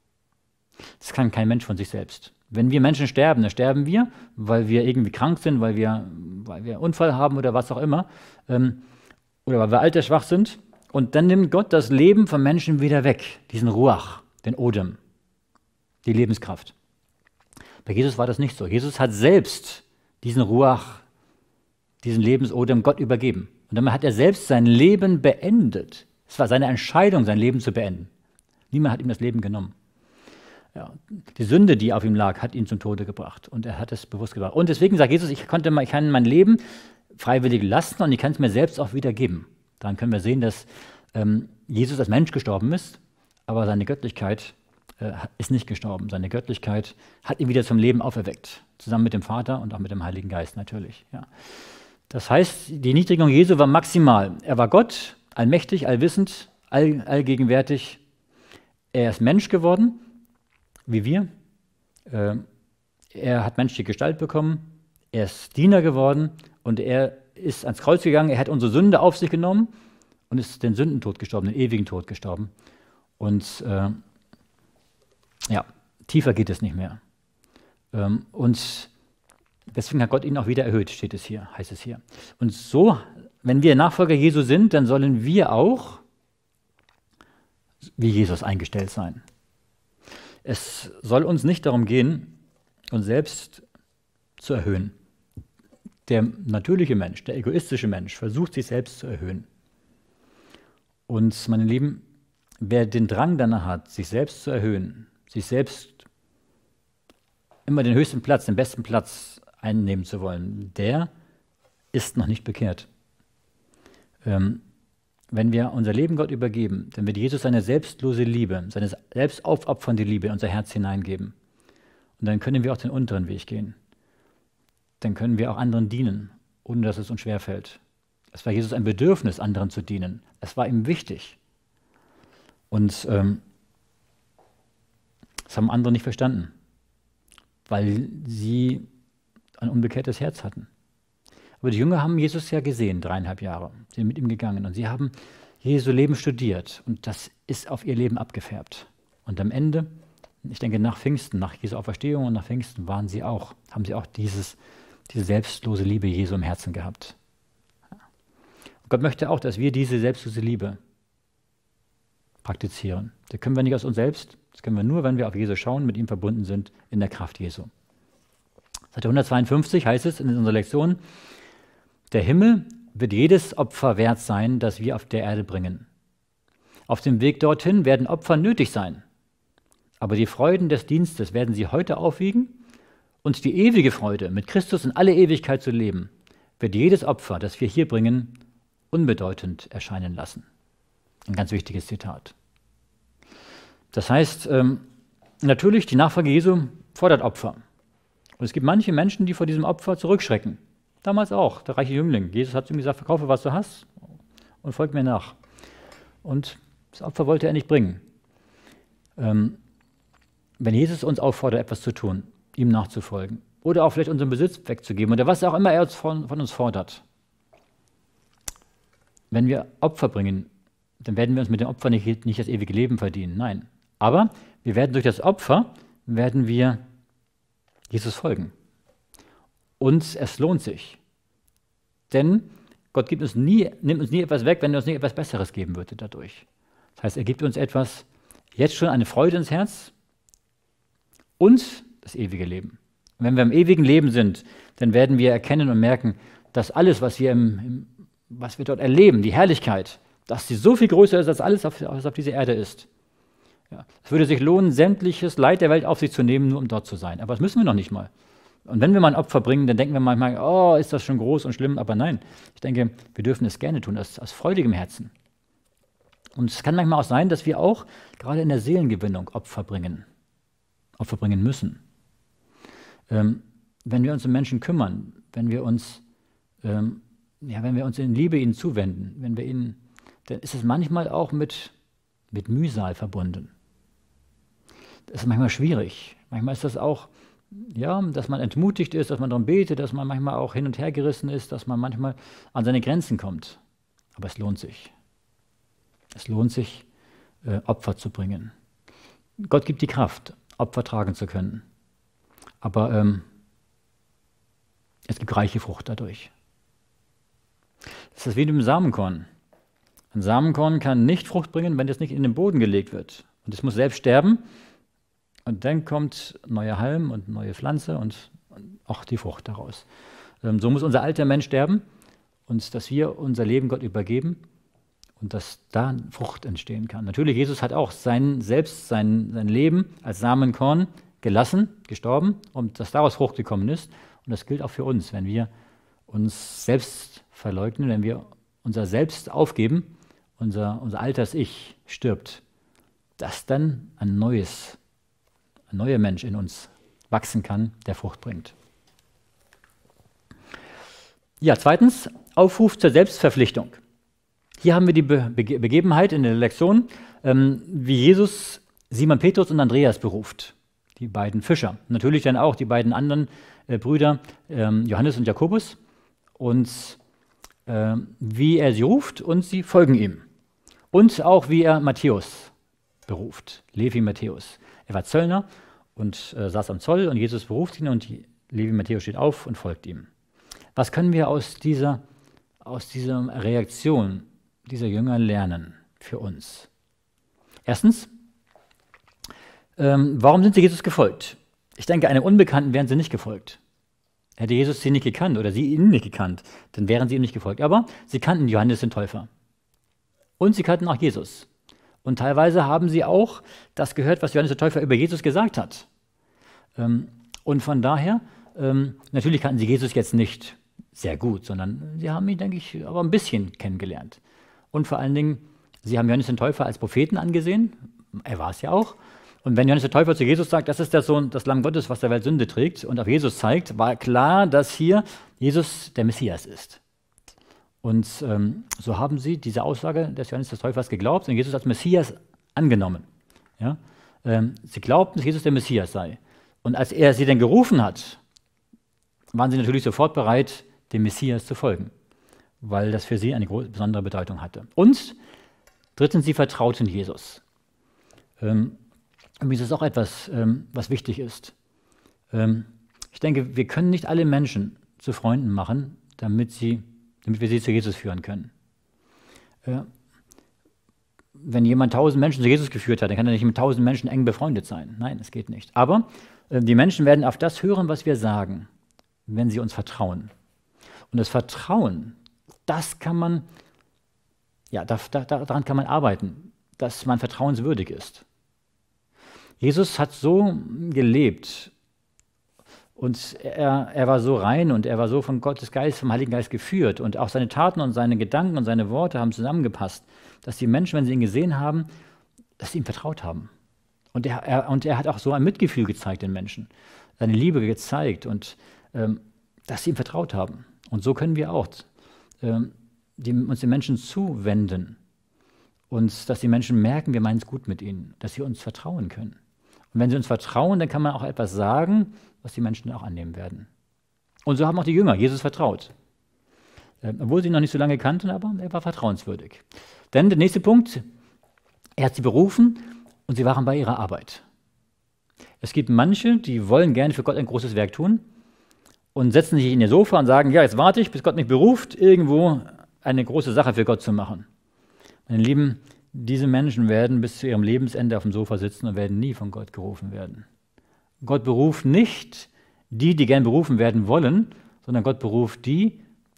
Das kann kein Mensch von sich selbst. Wenn wir Menschen sterben, dann sterben wir, weil wir irgendwie krank sind, weil wir, weil wir einen Unfall haben oder was auch immer, ähm, oder weil wir altersschwach sind. Und dann nimmt Gott das Leben von Menschen wieder weg, diesen Ruach, den Odem, die Lebenskraft. Bei Jesus war das nicht so. Jesus hat selbst diesen Ruach, diesen Lebensodem Gott übergeben. Und damit hat er selbst sein Leben beendet. Es war seine Entscheidung, sein Leben zu beenden. Niemand hat ihm das Leben genommen. Ja, die Sünde, die auf ihm lag, hat ihn zum Tode gebracht. Und er hat es bewusst gebracht. Und deswegen sagt Jesus, ich, konnte, ich kann mein Leben freiwillig lassen und ich kann es mir selbst auch wieder geben. Daran können wir sehen, dass ähm, Jesus als Mensch gestorben ist, aber seine Göttlichkeit äh, ist nicht gestorben. Seine Göttlichkeit hat ihn wieder zum Leben auferweckt. Zusammen mit dem Vater und auch mit dem Heiligen Geist natürlich. Ja. Das heißt, die Niedrigung Jesu war maximal. Er war Gott, allmächtig, allwissend, all, allgegenwärtig. Er ist Mensch geworden, wie wir. Äh, er hat menschliche Gestalt bekommen. Er ist Diener geworden und er ist ans Kreuz gegangen. Er hat unsere Sünde auf sich genommen und ist den Sündentod gestorben, den ewigen Tod gestorben. Und äh, ja, tiefer geht es nicht mehr. Ähm, und deswegen hat Gott ihn auch wieder erhöht, steht es hier, heißt es hier. Und so, wenn wir Nachfolger Jesu sind, dann sollen wir auch wie Jesus eingestellt sein. Es soll uns nicht darum gehen, uns selbst zu erhöhen. Der natürliche Mensch, der egoistische Mensch versucht, sich selbst zu erhöhen. Und meine Lieben, wer den Drang danach hat, sich selbst zu erhöhen, sich selbst immer den höchsten Platz, den besten Platz einnehmen zu wollen, der ist noch nicht bekehrt. Ähm, wenn wir unser Leben Gott übergeben, dann wird Jesus seine selbstlose Liebe, seine selbstaufopfernde Liebe in unser Herz hineingeben. Und dann können wir auch den unteren Weg gehen. Dann können wir auch anderen dienen, ohne dass es uns schwerfällt. Es war Jesus ein Bedürfnis, anderen zu dienen. Es war ihm wichtig. Und ähm, das haben andere nicht verstanden, weil sie ein unbekehrtes Herz hatten. Aber die Jünger haben Jesus ja gesehen, dreieinhalb Jahre. Sie sind mit ihm gegangen und sie haben Jesu Leben studiert und das ist auf ihr Leben abgefärbt. Und am Ende, ich denke nach Pfingsten, nach Jesu Auferstehung und nach Pfingsten waren sie auch, haben sie auch dieses, diese selbstlose Liebe Jesu im Herzen gehabt. Und Gott möchte auch, dass wir diese selbstlose Liebe praktizieren. Das können wir nicht aus uns selbst, das können wir nur, wenn wir auf Jesus schauen, mit ihm verbunden sind, in der Kraft Jesu. Seite hundertzweiundfünfzig heißt es in unserer Lektion, der Himmel wird jedes Opfer wert sein, das wir auf der Erde bringen. Auf dem Weg dorthin werden Opfer nötig sein, aber die Freuden des Dienstes werden sie heute aufwiegen und die ewige Freude, mit Christus in alle Ewigkeit zu leben, wird jedes Opfer, das wir hier bringen, unbedeutend erscheinen lassen. Ein ganz wichtiges Zitat. Das heißt, ähm, natürlich, die Nachfolge Jesu fordert Opfer. Und es gibt manche Menschen, die vor diesem Opfer zurückschrecken. Damals auch, der reiche Jüngling. Jesus hat zu ihm gesagt, verkaufe, was du hast und folg mir nach. Und das Opfer wollte er nicht bringen. Ähm, wenn Jesus uns auffordert, etwas zu tun, ihm nachzufolgen oder auch vielleicht unseren Besitz wegzugeben oder was auch immer er von, von uns fordert, wenn wir Opfer bringen, dann werden wir uns mit dem Opfer nicht, nicht das ewige Leben verdienen. Nein. Aber wir werden durch das Opfer, werden wir Jesus folgen. Und es lohnt sich. Denn Gott gibt uns nie, nimmt uns nie etwas weg, wenn er uns nicht etwas Besseres geben würde dadurch. Das heißt, er gibt uns etwas, jetzt schon eine Freude ins Herz und das ewige Leben. Und wenn wir im ewigen Leben sind, dann werden wir erkennen und merken, dass alles, was wir im, im was wir dort erleben, die Herrlichkeit, dass sie so viel größer ist, als alles, auf, was auf dieser Erde ist. Ja, es würde sich lohnen, sämtliches Leid der Welt auf sich zu nehmen, nur um dort zu sein. Aber das müssen wir noch nicht mal. Und wenn wir mal ein Opfer bringen, dann denken wir manchmal, oh, ist das schon groß und schlimm. Aber nein, ich denke, wir dürfen es gerne tun, aus, aus freudigem Herzen. Und es kann manchmal auch sein, dass wir auch gerade in der Seelengewinnung Opfer bringen, Opfer bringen müssen. Ähm, wenn wir uns um Menschen kümmern, wenn wir uns, ähm, ja, wenn wir uns in Liebe ihnen zuwenden, wenn wir ihnen, dann ist es manchmal auch mit, mit Mühsal verbunden. Das ist manchmal schwierig. Manchmal ist das auch, ja, dass man entmutigt ist, dass man darum betet, dass man manchmal auch hin und her gerissen ist, dass man manchmal an seine Grenzen kommt. Aber es lohnt sich. Es lohnt sich, äh, Opfer zu bringen. Gott gibt die Kraft, Opfer tragen zu können. Aber ähm, es gibt reiche Frucht dadurch. Das ist wie mit dem Samenkorn. Ein Samenkorn kann nicht Frucht bringen, wenn es nicht in den Boden gelegt wird. Und es muss selbst sterben. Und dann kommt neuer Halm und neue Pflanze und auch die Frucht daraus. Ähm, so muss unser alter Mensch sterben und dass wir unser Leben Gott übergeben und dass da Frucht entstehen kann. Natürlich, Jesus hat auch sein Selbst, sein, sein Leben als Samenkorn gelassen, gestorben und dass daraus Frucht gekommen ist. Und das gilt auch für uns, wenn wir uns selbst verleugnen, wenn wir unser Selbst aufgeben, unser, unser altes Ich stirbt, dass dann ein neues ein neuer Mensch in uns wachsen kann, der Frucht bringt. Ja, zweitens, Aufruf zur Selbstverpflichtung. Hier haben wir die Be Be Begebenheit in der Lektion, ähm, wie Jesus Simon Petrus und Andreas beruft, die beiden Fischer. Natürlich dann auch die beiden anderen äh, Brüder, ähm, Johannes und Jakobus, und äh, wie er sie ruft und sie folgen ihm. Und auch wie er Matthäus beruft, Levi Matthäus. Er war Zöllner und äh, saß am Zoll und Jesus beruft ihn und Levi Matthäus steht auf und folgt ihm. Was können wir aus dieser, aus dieser Reaktion dieser Jünger lernen für uns? Erstens, ähm, warum sind sie Jesus gefolgt? Ich denke, einem Unbekannten wären sie nicht gefolgt. Hätte Jesus sie nicht gekannt oder sie ihn nicht gekannt, dann wären sie ihm nicht gefolgt. Aber sie kannten Johannes den Täufer. Und sie kannten auch Jesus. Und teilweise haben sie auch das gehört, was Johannes der Täufer über Jesus gesagt hat. Und von daher, natürlich kannten sie Jesus jetzt nicht sehr gut, sondern sie haben ihn, denke ich, aber ein bisschen kennengelernt. Und vor allen Dingen, sie haben Johannes den Täufer als Propheten angesehen. Er war es ja auch. Und wenn Johannes der Täufer zu Jesus sagt, das ist der Sohn, das Lamm Gottes, was der Welt Sünde trägt und auf Jesus zeigt, war klar, dass hier Jesus der Messias ist. Und ähm, so haben sie diese Aussage des Johannes des Täufers geglaubt und Jesus als Messias angenommen. Ja? Ähm, sie glaubten, dass Jesus der Messias sei. Und als er sie dann gerufen hat, waren sie natürlich sofort bereit, dem Messias zu folgen, weil das für sie eine besondere Bedeutung hatte. Und drittens, sie vertrauten Jesus. Ähm, übrigens ist auch etwas, ähm, was wichtig ist. Ähm, ich denke, wir können nicht alle Menschen zu Freunden machen, damit sie damit wir sie zu Jesus führen können. Äh, wenn jemand tausend Menschen zu Jesus geführt hat, dann kann er nicht mit tausend Menschen eng befreundet sein. Nein, das geht nicht. Aber äh, die Menschen werden auf das hören, was wir sagen, wenn sie uns vertrauen. Und das Vertrauen, das kann man, ja, da, da, daran kann man arbeiten, dass man vertrauenswürdig ist. Jesus hat so gelebt, und er, er war so rein und er war so von Gottes Geist, vom Heiligen Geist geführt. Und auch seine Taten und seine Gedanken und seine Worte haben zusammengepasst, dass die Menschen, wenn sie ihn gesehen haben, dass sie ihm vertraut haben. Und er, er, und er hat auch so ein Mitgefühl gezeigt den Menschen, seine Liebe gezeigt und ähm, dass sie ihm vertraut haben. Und so können wir auch ähm, die, uns den Menschen zuwenden und dass die Menschen merken, wir meinen es gut mit ihnen, dass sie uns vertrauen können. Und wenn sie uns vertrauen, dann kann man auch etwas sagen, was die Menschen auch annehmen werden. Und so haben auch die Jünger Jesus vertraut. Äh, obwohl sie ihn noch nicht so lange kannten, aber er war vertrauenswürdig. Denn der nächste Punkt, er hat sie berufen und sie waren bei ihrer Arbeit. Es gibt manche, die wollen gerne für Gott ein großes Werk tun und setzen sich in ihr Sofa und sagen, ja, jetzt warte ich, bis Gott mich beruft, irgendwo eine große Sache für Gott zu machen. Meine Lieben, diese Menschen werden bis zu ihrem Lebensende auf dem Sofa sitzen und werden nie von Gott gerufen werden. Gott beruft nicht die, die gern berufen werden wollen, sondern Gott beruft die,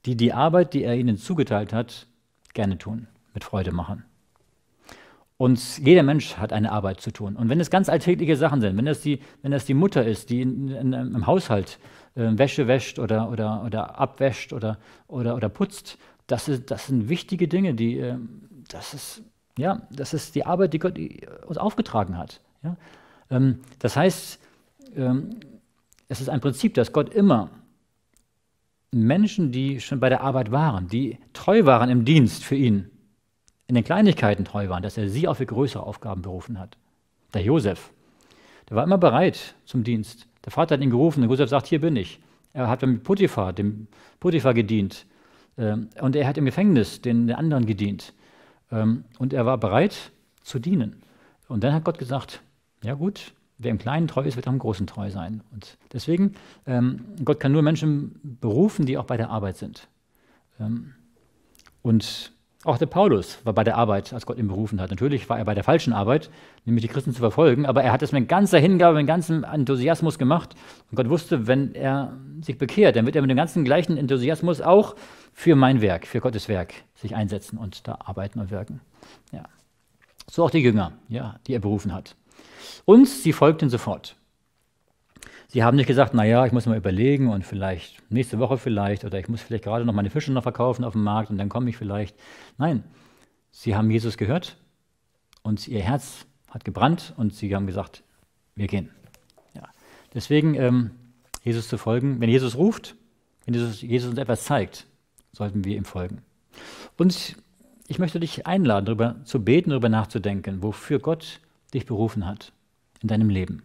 die die Arbeit, die er ihnen zugeteilt hat, gerne tun, mit Freude machen. Und jeder Mensch hat eine Arbeit zu tun. Und wenn es ganz alltägliche Sachen sind, wenn das die, wenn das die Mutter ist, die in, in, im Haushalt äh, Wäsche wäscht oder, oder, oder abwäscht oder, oder, oder putzt, das, ist, das sind wichtige Dinge, die, äh, das, ist, ja, das ist die Arbeit, die Gott uns aufgetragen hat. Ja? Ähm, das heißt, ähm, es ist ein Prinzip, dass Gott immer Menschen, die schon bei der Arbeit waren, die treu waren im Dienst für ihn, in den Kleinigkeiten treu waren, dass er sie auch für größere Aufgaben berufen hat. Der Josef, der war immer bereit zum Dienst. Der Vater hat ihn gerufen und Josef sagt, hier bin ich. Er hat mit Potiphar, dem Potiphar gedient. Ähm, und er hat im Gefängnis den, den anderen gedient. Ähm, und er war bereit zu dienen. Und dann hat Gott gesagt, ja gut, wer im Kleinen treu ist, wird auch im Großen treu sein. Und deswegen, ähm, Gott kann nur Menschen berufen, die auch bei der Arbeit sind. Ähm, und auch der Paulus war bei der Arbeit, als Gott ihn berufen hat. Natürlich war er bei der falschen Arbeit, nämlich die Christen zu verfolgen, aber er hat es mit ganzer Hingabe, mit ganzem Enthusiasmus gemacht. Und Gott wusste, wenn er sich bekehrt, dann wird er mit dem ganzen gleichen Enthusiasmus auch für mein Werk, für Gottes Werk sich einsetzen und da arbeiten und wirken. Ja. So auch die Jünger, ja, die er berufen hat. Und sie folgten sofort. Sie haben nicht gesagt, naja, ich muss mal überlegen und vielleicht nächste Woche vielleicht oder ich muss vielleicht gerade noch meine Fische noch verkaufen auf dem Markt und dann komme ich vielleicht. Nein, sie haben Jesus gehört und ihr Herz hat gebrannt und sie haben gesagt, wir gehen. Ja. Deswegen ähm, Jesus zu folgen, wenn Jesus ruft, wenn Jesus, Jesus uns etwas zeigt, sollten wir ihm folgen. Und ich möchte dich einladen, darüber zu beten, darüber nachzudenken, wofür Gott dich berufen hat in deinem Leben.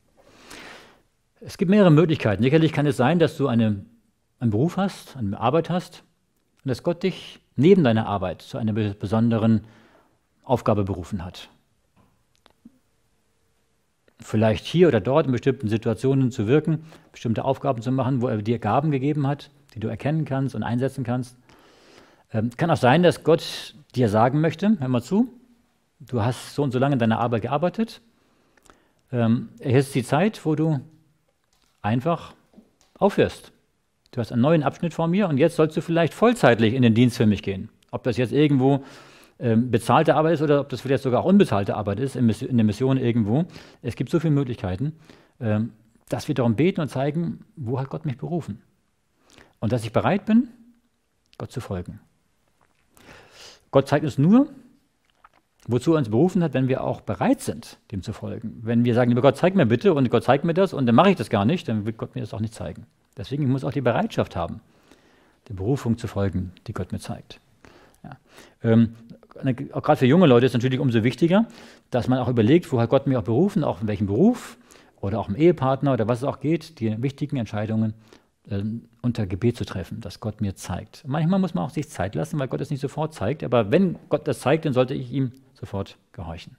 Es gibt mehrere Möglichkeiten. Sicherlich kann es sein, dass du eine, einen Beruf hast, eine Arbeit hast und dass Gott dich neben deiner Arbeit zu einer besonderen Aufgabe berufen hat. Vielleicht hier oder dort in bestimmten Situationen zu wirken, bestimmte Aufgaben zu machen, wo er dir Gaben gegeben hat, die du erkennen kannst und einsetzen kannst. Ähm, kann auch sein, dass Gott dir sagen möchte, hör mal zu, du hast so und so lange in deiner Arbeit gearbeitet. Ähm, jetzt ist die Zeit, wo du einfach aufhörst. Du hast einen neuen Abschnitt vor mir und jetzt sollst du vielleicht vollzeitlich in den Dienst für mich gehen. Ob das jetzt irgendwo ähm, bezahlte Arbeit ist oder ob das vielleicht sogar auch unbezahlte Arbeit ist, in, in der Mission irgendwo. Es gibt so viele Möglichkeiten, ähm, dass wir darum beten und zeigen, wo hat Gott mich berufen. Und dass ich bereit bin, Gott zu folgen. Gott zeigt uns nur, wozu er uns berufen hat, wenn wir auch bereit sind, dem zu folgen. Wenn wir sagen, lieber Gott, zeig mir bitte und Gott zeigt mir das und dann mache ich das gar nicht, dann wird Gott mir das auch nicht zeigen. Deswegen muss ich auch die Bereitschaft haben, der Berufung zu folgen, die Gott mir zeigt. Ja. Ähm, auch gerade für junge Leute ist es natürlich umso wichtiger, dass man auch überlegt, wo hat Gott mich auch berufen, auch in welchem Beruf oder auch im Ehepartner oder was es auch geht, die wichtigen Entscheidungen äh, unter Gebet zu treffen, dass Gott mir zeigt. Manchmal muss man auch sich Zeit lassen, weil Gott es nicht sofort zeigt, aber wenn Gott das zeigt, dann sollte ich ihm sofort gehorchen.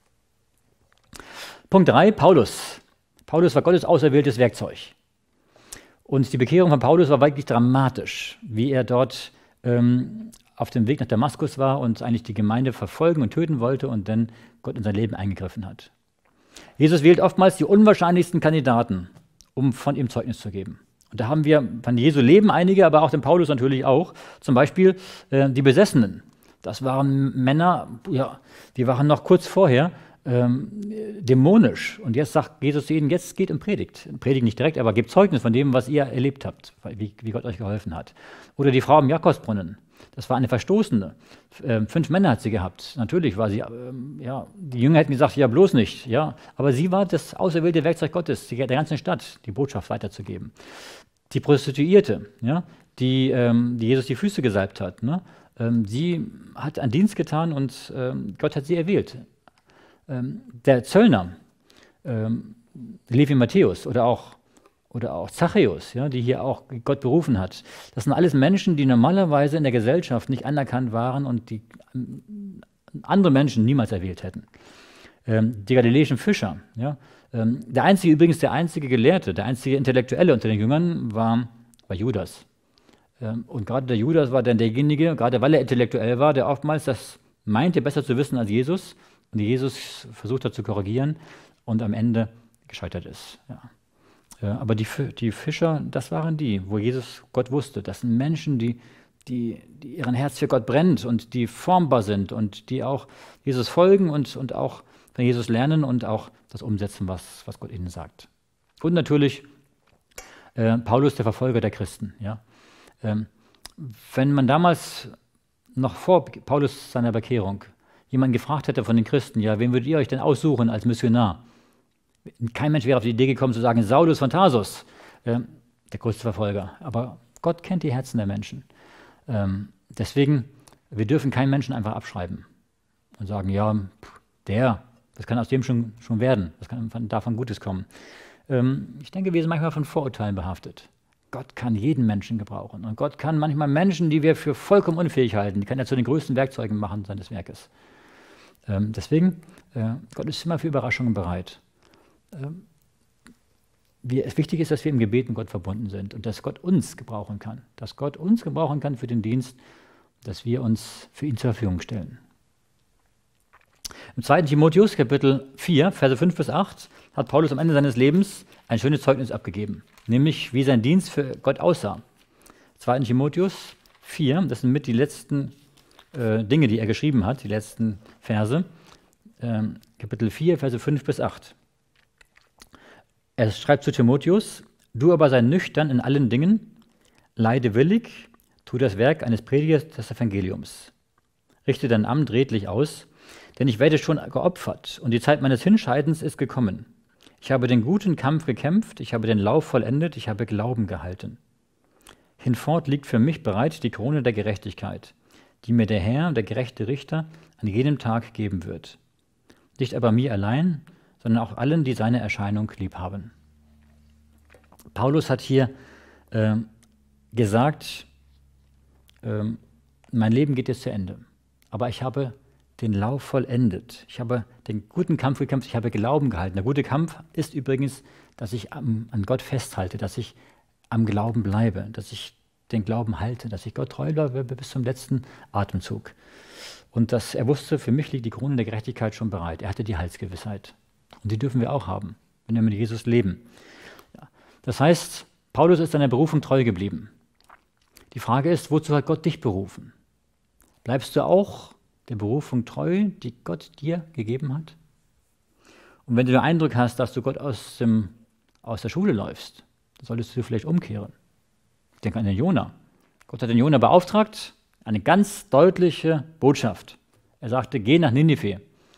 Punkt drei, Paulus. Paulus war Gottes auserwähltes Werkzeug. Und die Bekehrung von Paulus war wirklich dramatisch, wie er dort ähm, auf dem Weg nach Damaskus war und eigentlich die Gemeinde verfolgen und töten wollte und dann Gott in sein Leben eingegriffen hat. Jesus wählt oftmals die unwahrscheinlichsten Kandidaten, um von ihm Zeugnis zu geben. Und da haben wir von Jesu Leben einige, aber auch den Paulus natürlich auch. Zum Beispiel äh, die Besessenen. Das waren Männer, ja, die waren noch kurz vorher ähm, dämonisch. Und jetzt sagt Jesus zu ihnen, jetzt geht und predigt. Predigt nicht direkt, aber gebt Zeugnis von dem, was ihr erlebt habt, wie, wie Gott euch geholfen hat. Oder die Frau am Jakobsbrunnen. Das war eine Verstoßene. Ähm, fünf Männer hat sie gehabt. Natürlich war sie, ähm, ja, die Jünger hätten gesagt, ja, bloß nicht. Ja, aber sie war das auserwählte Werkzeug Gottes, der ganzen Stadt, die Botschaft weiterzugeben. Die Prostituierte, ja, die, ähm, die Jesus die Füße gesalbt hat, ne? Ähm, sie hat einen Dienst getan und ähm, Gott hat sie erwählt. Ähm, der Zöllner, ähm, Levi Matthäus oder auch, oder auch Zachäus, ja, die hier auch Gott berufen hat, das sind alles Menschen, die normalerweise in der Gesellschaft nicht anerkannt waren und die ähm, andere Menschen niemals erwählt hätten. Ähm, die galiläischen Fischer, ja, ähm, der einzige, übrigens der einzige Gelehrte, der einzige Intellektuelle unter den Jüngern war, war Judas. Und gerade der Judas war dann derjenige, gerade weil er intellektuell war, der oftmals das meinte, besser zu wissen als Jesus und Jesus versucht hat zu korrigieren und am Ende gescheitert ist. Ja. Äh, aber die, die Fischer, das waren die, wo Jesus, Gott wusste, das sind Menschen, die, die, die ihren Herz für Gott brennt und die formbar sind und die auch Jesus folgen und, und auch von Jesus lernen und auch das umsetzen, was, was Gott ihnen sagt. Und natürlich äh, Paulus, der Verfolger der Christen. Ja? Ähm, wenn man damals, noch vor Paulus seiner Bekehrung, jemanden gefragt hätte von den Christen, ja, wen würdet ihr euch denn aussuchen als Missionar? Kein Mensch wäre auf die Idee gekommen zu sagen, Saulus von Tarsus, äh, der größte Verfolger. Aber Gott kennt die Herzen der Menschen. Ähm, deswegen, wir dürfen keinen Menschen einfach abschreiben und sagen, ja, der, das kann aus dem schon, schon werden, das kann davon Gutes kommen. Ähm, ich denke, wir sind manchmal von Vorurteilen behaftet. Gott kann jeden Menschen gebrauchen. Und Gott kann manchmal Menschen, die wir für vollkommen unfähig halten, die kann er zu den größten Werkzeugen machen seines Werkes. Ähm, deswegen, äh, Gott ist immer für Überraschungen bereit. Ähm, wir, wichtig ist, dass wir im Gebet mit Gott verbunden sind und dass Gott uns gebrauchen kann. Dass Gott uns gebrauchen kann für den Dienst, dass wir uns für ihn zur Verfügung stellen. Im zweiten Timotheus, Kapitel vier, Verse fünf bis acht, hat Paulus am Ende seines Lebens ein schönes Zeugnis abgegeben, nämlich wie sein Dienst für Gott aussah. zweiten Timotheus vier, das sind mit die letzten äh, Dinge, die er geschrieben hat, die letzten Verse, äh, Kapitel vier, Verse fünf bis acht. Er schreibt zu Timotheus, du aber sei nüchtern in allen Dingen, leide willig, tu das Werk eines Predigers des Evangeliums. Richte dein Amt redlich aus, denn ich werde schon geopfert und die Zeit meines Hinscheidens ist gekommen. Ich habe den guten Kampf gekämpft, ich habe den Lauf vollendet, ich habe Glauben gehalten. Hinfort liegt für mich bereit die Krone der Gerechtigkeit, die mir der Herr, der gerechte Richter, an jedem Tag geben wird. Nicht aber mir allein, sondern auch allen, die seine Erscheinung lieb haben. Paulus hat hier äh, gesagt, äh, mein Leben geht jetzt zu Ende, aber ich habe den Lauf vollendet. Ich habe den guten Kampf gekämpft, ich habe Glauben gehalten. Der gute Kampf ist übrigens, dass ich am, an Gott festhalte, dass ich am Glauben bleibe, dass ich den Glauben halte, dass ich Gott treu bleibe bis zum letzten Atemzug. Und dass er wusste, für mich liegt die Krone der Gerechtigkeit schon bereit. Er hatte die Heilsgewissheit. Und die dürfen wir auch haben, wenn wir mit Jesus leben. Ja. Das heißt, Paulus ist seiner Berufung treu geblieben. Die Frage ist, wozu hat Gott dich berufen? Bleibst du auch der Berufung treu, die Gott dir gegeben hat? Und wenn du den Eindruck hast, dass du Gott aus, dem, aus der Schule läufst, dann solltest du vielleicht umkehren. Ich denke an den Jona. Gott hat den Jona beauftragt, eine ganz deutliche Botschaft. Er sagte, geh nach Ninive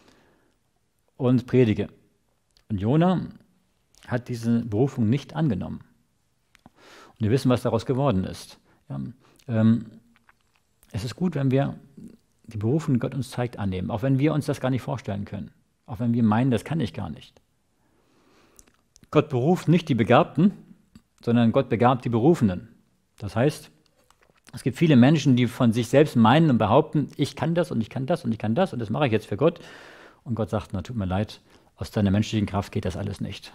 und predige. Und Jona hat diese Berufung nicht angenommen. Und wir wissen, was daraus geworden ist. Ja, ähm, es ist gut, wenn wir die Berufung, die Gott uns zeigt, annehmen, auch wenn wir uns das gar nicht vorstellen können, auch wenn wir meinen, das kann ich gar nicht. Gott beruft nicht die Begabten, sondern Gott begabt die Berufenen. Das heißt, es gibt viele Menschen, die von sich selbst meinen und behaupten, ich kann das und ich kann das und ich kann das und das mache ich jetzt für Gott. Und Gott sagt, na tut mir leid, aus deiner menschlichen Kraft geht das alles nicht.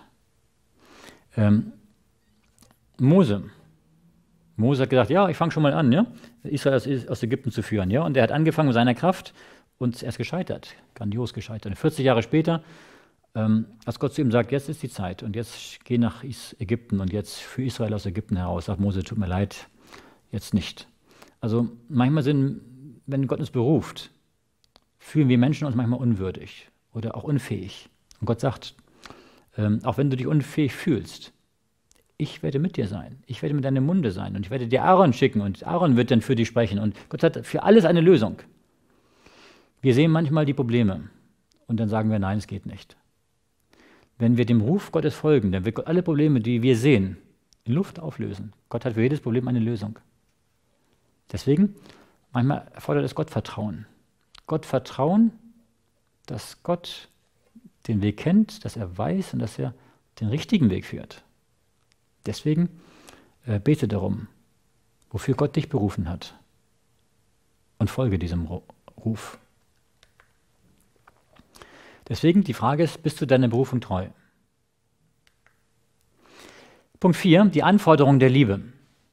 Ähm, Mose. Mose hat gesagt, ja, ich fange schon mal an, ja, Israel aus, aus Ägypten zu führen. Ja? Und er hat angefangen mit seiner Kraft und er ist gescheitert, grandios gescheitert. Und vierzig Jahre später, ähm, als Gott zu ihm sagt, jetzt ist die Zeit und jetzt geh nach Ägypten und jetzt für Israel aus Ägypten heraus, sagt Mose, tut mir leid, jetzt nicht. Also manchmal sind, wenn Gott uns beruft, fühlen wir Menschen uns manchmal unwürdig oder auch unfähig. Und Gott sagt, ähm, auch wenn du dich unfähig fühlst, ich werde mit dir sein, ich werde mit deinem Munde sein und ich werde dir Aaron schicken und Aaron wird dann für dich sprechen. Und Gott hat für alles eine Lösung. Wir sehen manchmal die Probleme und dann sagen wir, nein, es geht nicht. Wenn wir dem Ruf Gottes folgen, dann wird Gott alle Probleme, die wir sehen, in Luft auflösen. Gott hat für jedes Problem eine Lösung. Deswegen, manchmal erfordert es Gottvertrauen. Gottvertrauen, dass Gott den Weg kennt, dass er weiß und dass er den richtigen Weg führt. Deswegen äh, bete darum, wofür Gott dich berufen hat und folge diesem Ruf. Deswegen die Frage ist, bist du deiner Berufung treu? Punkt vier, die Anforderung der Liebe.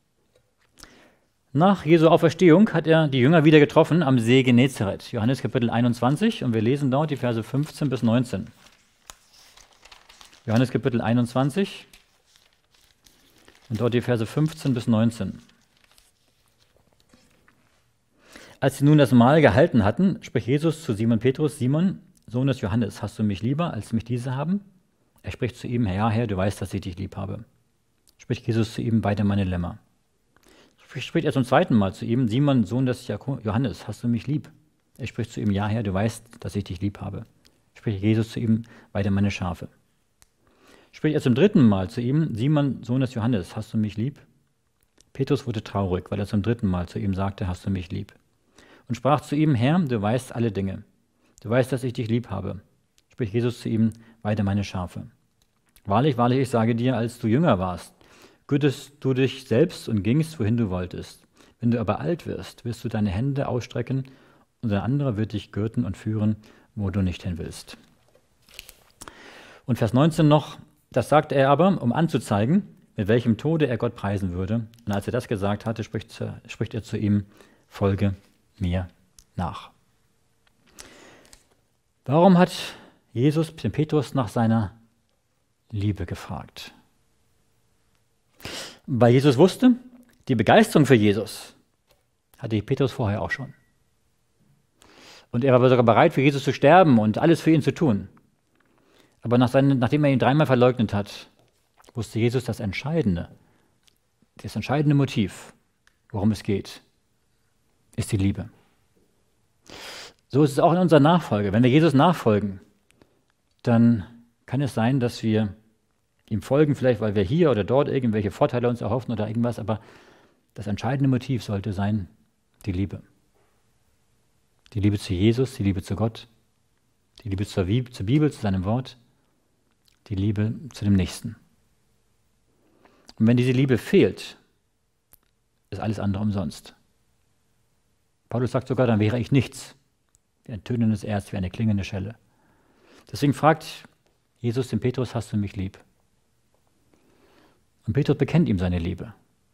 Nach Jesu Auferstehung hat er die Jünger wieder getroffen am See Genezareth, Johannes Kapitel einundzwanzig, und wir lesen dort die Verse fünfzehn bis neunzehn. Johannes Kapitel einundzwanzig, Und dort die Verse fünfzehn bis neunzehn. Als sie nun das Mahl gehalten hatten, spricht Jesus zu Simon Petrus: Simon, Sohn des Johannes, hast du mich lieber, als mich diese haben? Er spricht zu ihm: Herr, Herr, du weißt, dass ich dich lieb habe. Spricht Jesus zu ihm: Weide meine Lämmer. Spricht er zum zweiten Mal zu ihm: Simon, Sohn des Johannes, hast du mich lieb? Er spricht zu ihm: Ja, Herr, du weißt, dass ich dich lieb habe. Spricht Jesus zu ihm: Weide meine Schafe. Spricht er zum dritten Mal zu ihm: Simon, Sohn des Johannes, hast du mich lieb? Petrus wurde traurig, weil er zum dritten Mal zu ihm sagte: Hast du mich lieb? Und sprach zu ihm: Herr, du weißt alle Dinge. Du weißt, dass ich dich lieb habe. Spricht Jesus zu ihm: Weide meine Schafe. Wahrlich, wahrlich, ich sage dir, als du jünger warst, gürtest du dich selbst und gingst, wohin du wolltest. Wenn du aber alt wirst, wirst du deine Hände ausstrecken und ein anderer wird dich gürten und führen, wo du nicht hin willst. Und Vers neunzehn noch: Das sagte er aber, um anzuzeigen, mit welchem Tode er Gott preisen würde. Und als er das gesagt hatte, spricht, spricht er zu ihm: Folge mir nach. Warum hat Jesus den Petrus nach seiner Liebe gefragt? Weil Jesus wusste, die Begeisterung für Jesus hatte Petrus vorher auch schon. Und er war sogar bereit, für Jesus zu sterben und alles für ihn zu tun. Aber nach seinen, nachdem er ihn dreimal verleugnet hat, wusste Jesus das Entscheidende, das entscheidende Motiv, worum es geht, ist die Liebe. So ist es auch in unserer Nachfolge. Wenn wir Jesus nachfolgen, dann kann es sein, dass wir ihm folgen, vielleicht weil wir hier oder dort irgendwelche Vorteile uns erhoffen oder irgendwas, aber das entscheidende Motiv sollte sein die Liebe. Die Liebe zu Jesus, die Liebe zu Gott, die Liebe zur, zur Bibel, zu seinem Wort, die Liebe zu dem Nächsten. Und wenn diese Liebe fehlt, ist alles andere umsonst. Paulus sagt sogar, dann wäre ich nichts, wie ein tönendes Erz, wie eine klingende Schelle. Deswegen fragt Jesus den Petrus: Hast du mich lieb? Und Petrus bekennt ihm seine Liebe.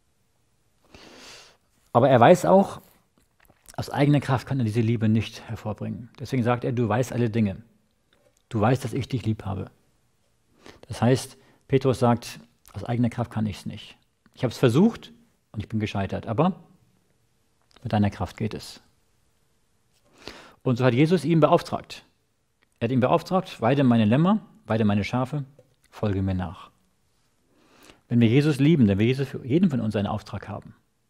Aber er weiß auch, aus eigener Kraft kann er diese Liebe nicht hervorbringen. Deswegen sagt er: Du weißt alle Dinge. Du weißt, dass ich dich lieb habe. Das heißt, Petrus sagt, aus eigener Kraft kann ich es nicht. Ich habe es versucht und ich bin gescheitert, aber mit deiner Kraft geht es. Und so hat Jesus ihn beauftragt. Er hat ihn beauftragt: Weide meine Lämmer, weide meine Schafe, folge mir nach. Wenn wir Jesus lieben, dann wird Jesus für jeden von uns einen Auftrag haben,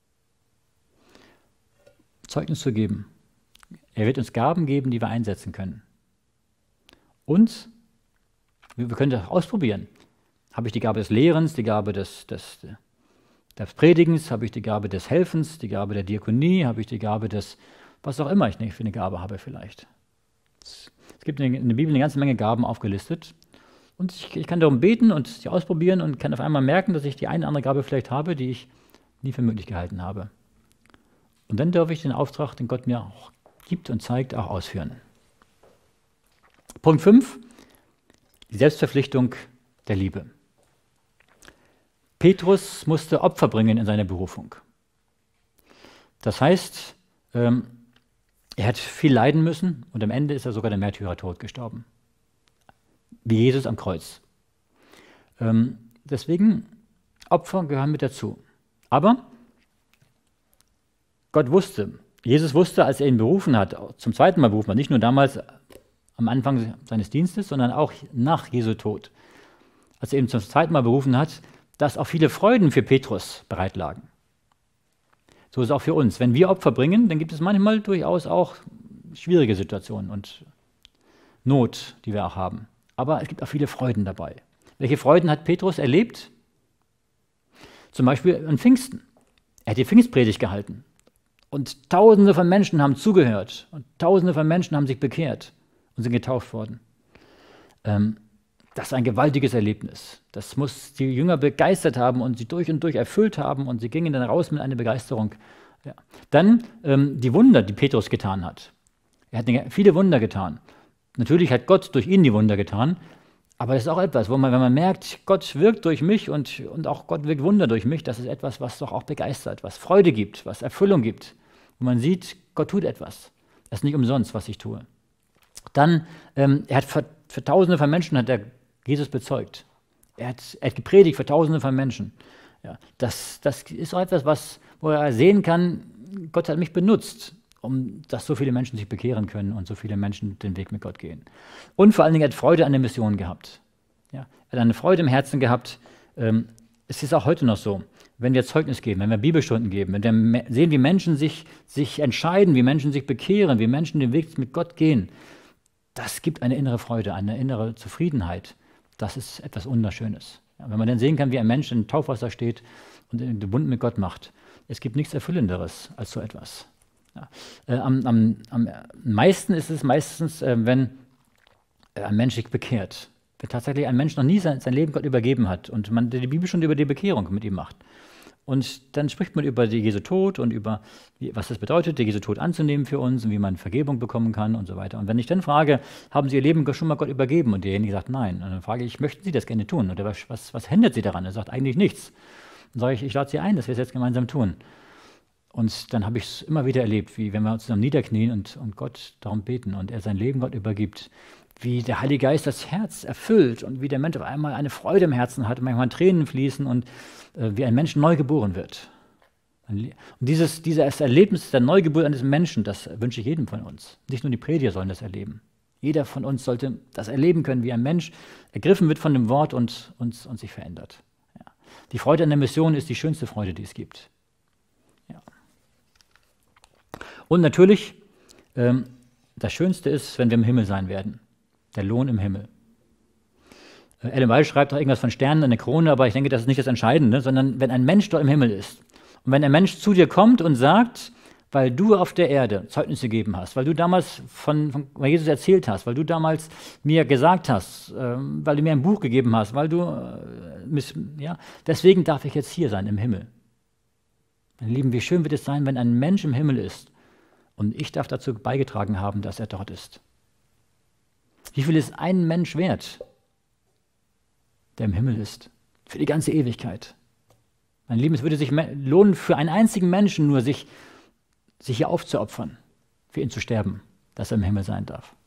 Zeugnis zu geben. Er wird uns Gaben geben, die wir einsetzen können. Und wir können das ausprobieren. Habe ich die Gabe des Lehrens, die Gabe des, des, des Predigens, habe ich die Gabe des Helfens, die Gabe der Diakonie, habe ich die Gabe des, was auch immer ich für eine Gabe habe vielleicht. Es gibt in der Bibel eine ganze Menge Gaben aufgelistet. Und ich, ich kann darum beten und sie ausprobieren und kann auf einmal merken, dass ich die eine oder andere Gabe vielleicht habe, die ich nie für möglich gehalten habe. Und dann darf ich den Auftrag, den Gott mir auch gibt und zeigt, auch ausführen. Punkt fünf, die Selbstverpflichtung der Liebe. Petrus musste Opfer bringen in seiner Berufung. Das heißt, ähm, er hat viel leiden müssen und am Ende ist er sogar der Märtyrertod gestorben. Wie Jesus am Kreuz. Ähm, deswegen, Opfer gehören mit dazu. Aber Gott wusste, Jesus wusste, als er ihn berufen hat, zum zweiten Mal berufen hat, nicht nur damals am Anfang seines Dienstes, sondern auch nach Jesu Tod, als er ihn zum zweiten Mal berufen hat, dass auch viele Freuden für Petrus bereit lagen. So ist es auch für uns. Wenn wir Opfer bringen, dann gibt es manchmal durchaus auch schwierige Situationen und Not, die wir auch haben. Aber es gibt auch viele Freuden dabei. Welche Freuden hat Petrus erlebt? Zum Beispiel an Pfingsten. Er hat die Pfingstpredigt gehalten. Und Tausende von Menschen haben zugehört. Und Tausende von Menschen haben sich bekehrt und sind getauft worden. Ähm, das ist ein gewaltiges Erlebnis. Das muss die Jünger begeistert haben und sie durch und durch erfüllt haben. Und sie gingen dann raus mit einer Begeisterung. Ja. Dann ähm, die Wunder, die Petrus getan hat. Er hat viele Wunder getan. Natürlich hat Gott durch ihn die Wunder getan, aber das ist auch etwas, wo man, wenn man merkt, Gott wirkt durch mich und, und auch Gott wirkt Wunder durch mich, das ist etwas, was doch auch begeistert, was Freude gibt, was Erfüllung gibt. Wo man sieht, Gott tut etwas. Das ist nicht umsonst, was ich tue. Dann, ähm, er hat für, für Tausende von Menschen hat er Jesus bezeugt. Er hat, er hat gepredigt für Tausende von Menschen. Ja, das, das ist auch etwas, was, wo er sehen kann, Gott hat mich benutzt, um dass so viele Menschen sich bekehren können und so viele Menschen den Weg mit Gott gehen. Und vor allen Dingen hat Freude an der Mission gehabt. Ja, er hat eine Freude im Herzen gehabt. Ähm, es ist auch heute noch so, wenn wir Zeugnis geben, wenn wir Bibelstunden geben, wenn wir sehen, wie Menschen sich, sich entscheiden, wie Menschen sich bekehren, wie Menschen den Weg mit Gott gehen, das gibt eine innere Freude, eine innere Zufriedenheit. Das ist etwas Wunderschönes. Ja, wenn man dann sehen kann, wie ein Mensch in Taufwasser steht und den Bund mit Gott macht, es gibt nichts Erfüllenderes als so etwas. Ja. Äh, am, am, am meisten ist es meistens, äh, wenn äh, ein Mensch sich bekehrt. Wenn tatsächlich ein Mensch noch nie sein, sein Leben Gott übergeben hat und man die Bibel schon über die Bekehrung mit ihm macht. Und dann spricht man über die Jesu Tod und über, wie, was das bedeutet, die Jesu Tod anzunehmen für uns und wie man Vergebung bekommen kann und so weiter. Und wenn ich dann frage, haben Sie Ihr Leben schon mal Gott übergeben? Und derjenige sagt, nein. Und dann frage ich, möchten Sie das gerne tun? Oder was, was, was hindert Sie daran? Er sagt, eigentlich nichts. Dann sage ich, ich lade Sie ein, dass wir es jetzt gemeinsam tun. Und dann habe ich es immer wieder erlebt, wie wenn wir uns zusammen niederknien und, und Gott darum beten und er sein Leben Gott übergibt, wie der Heilige Geist das Herz erfüllt und wie der Mensch auf einmal eine Freude im Herzen hat, manchmal Tränen fließen und äh, wie ein Mensch neu geboren wird. Und dieses, dieses Erlebnis der Neugeburt eines Menschen, das wünsche ich jedem von uns. Nicht nur die Prediger sollen das erleben. Jeder von uns sollte das erleben können, wie ein Mensch ergriffen wird von dem Wort und, und, und sich verändert. Ja. Die Freude an der Mission ist die schönste Freude, die es gibt. Ja. Und natürlich, ähm, das Schönste ist, wenn wir im Himmel sein werden. Der Lohn im Himmel. Äh, Ellen White schreibt auch irgendwas von Sternen in der Krone, aber ich denke, das ist nicht das Entscheidende, sondern wenn ein Mensch dort im Himmel ist und wenn ein Mensch zu dir kommt und sagt, weil du auf der Erde Zeugnisse gegeben hast, weil du damals von, von Jesus erzählt hast, weil du damals mir gesagt hast, äh, weil du mir ein Buch gegeben hast, weil du, äh, miss, ja, deswegen darf ich jetzt hier sein im Himmel. Meine Lieben, wie schön wird es sein, wenn ein Mensch im Himmel ist und ich darf dazu beigetragen haben, dass er dort ist. Wie viel ist ein Mensch wert, der im Himmel ist, für die ganze Ewigkeit? Mein Lieben, es würde sich lohnen, für einen einzigen Menschen nur sich, sich hier aufzuopfern, für ihn zu sterben, dass er im Himmel sein darf.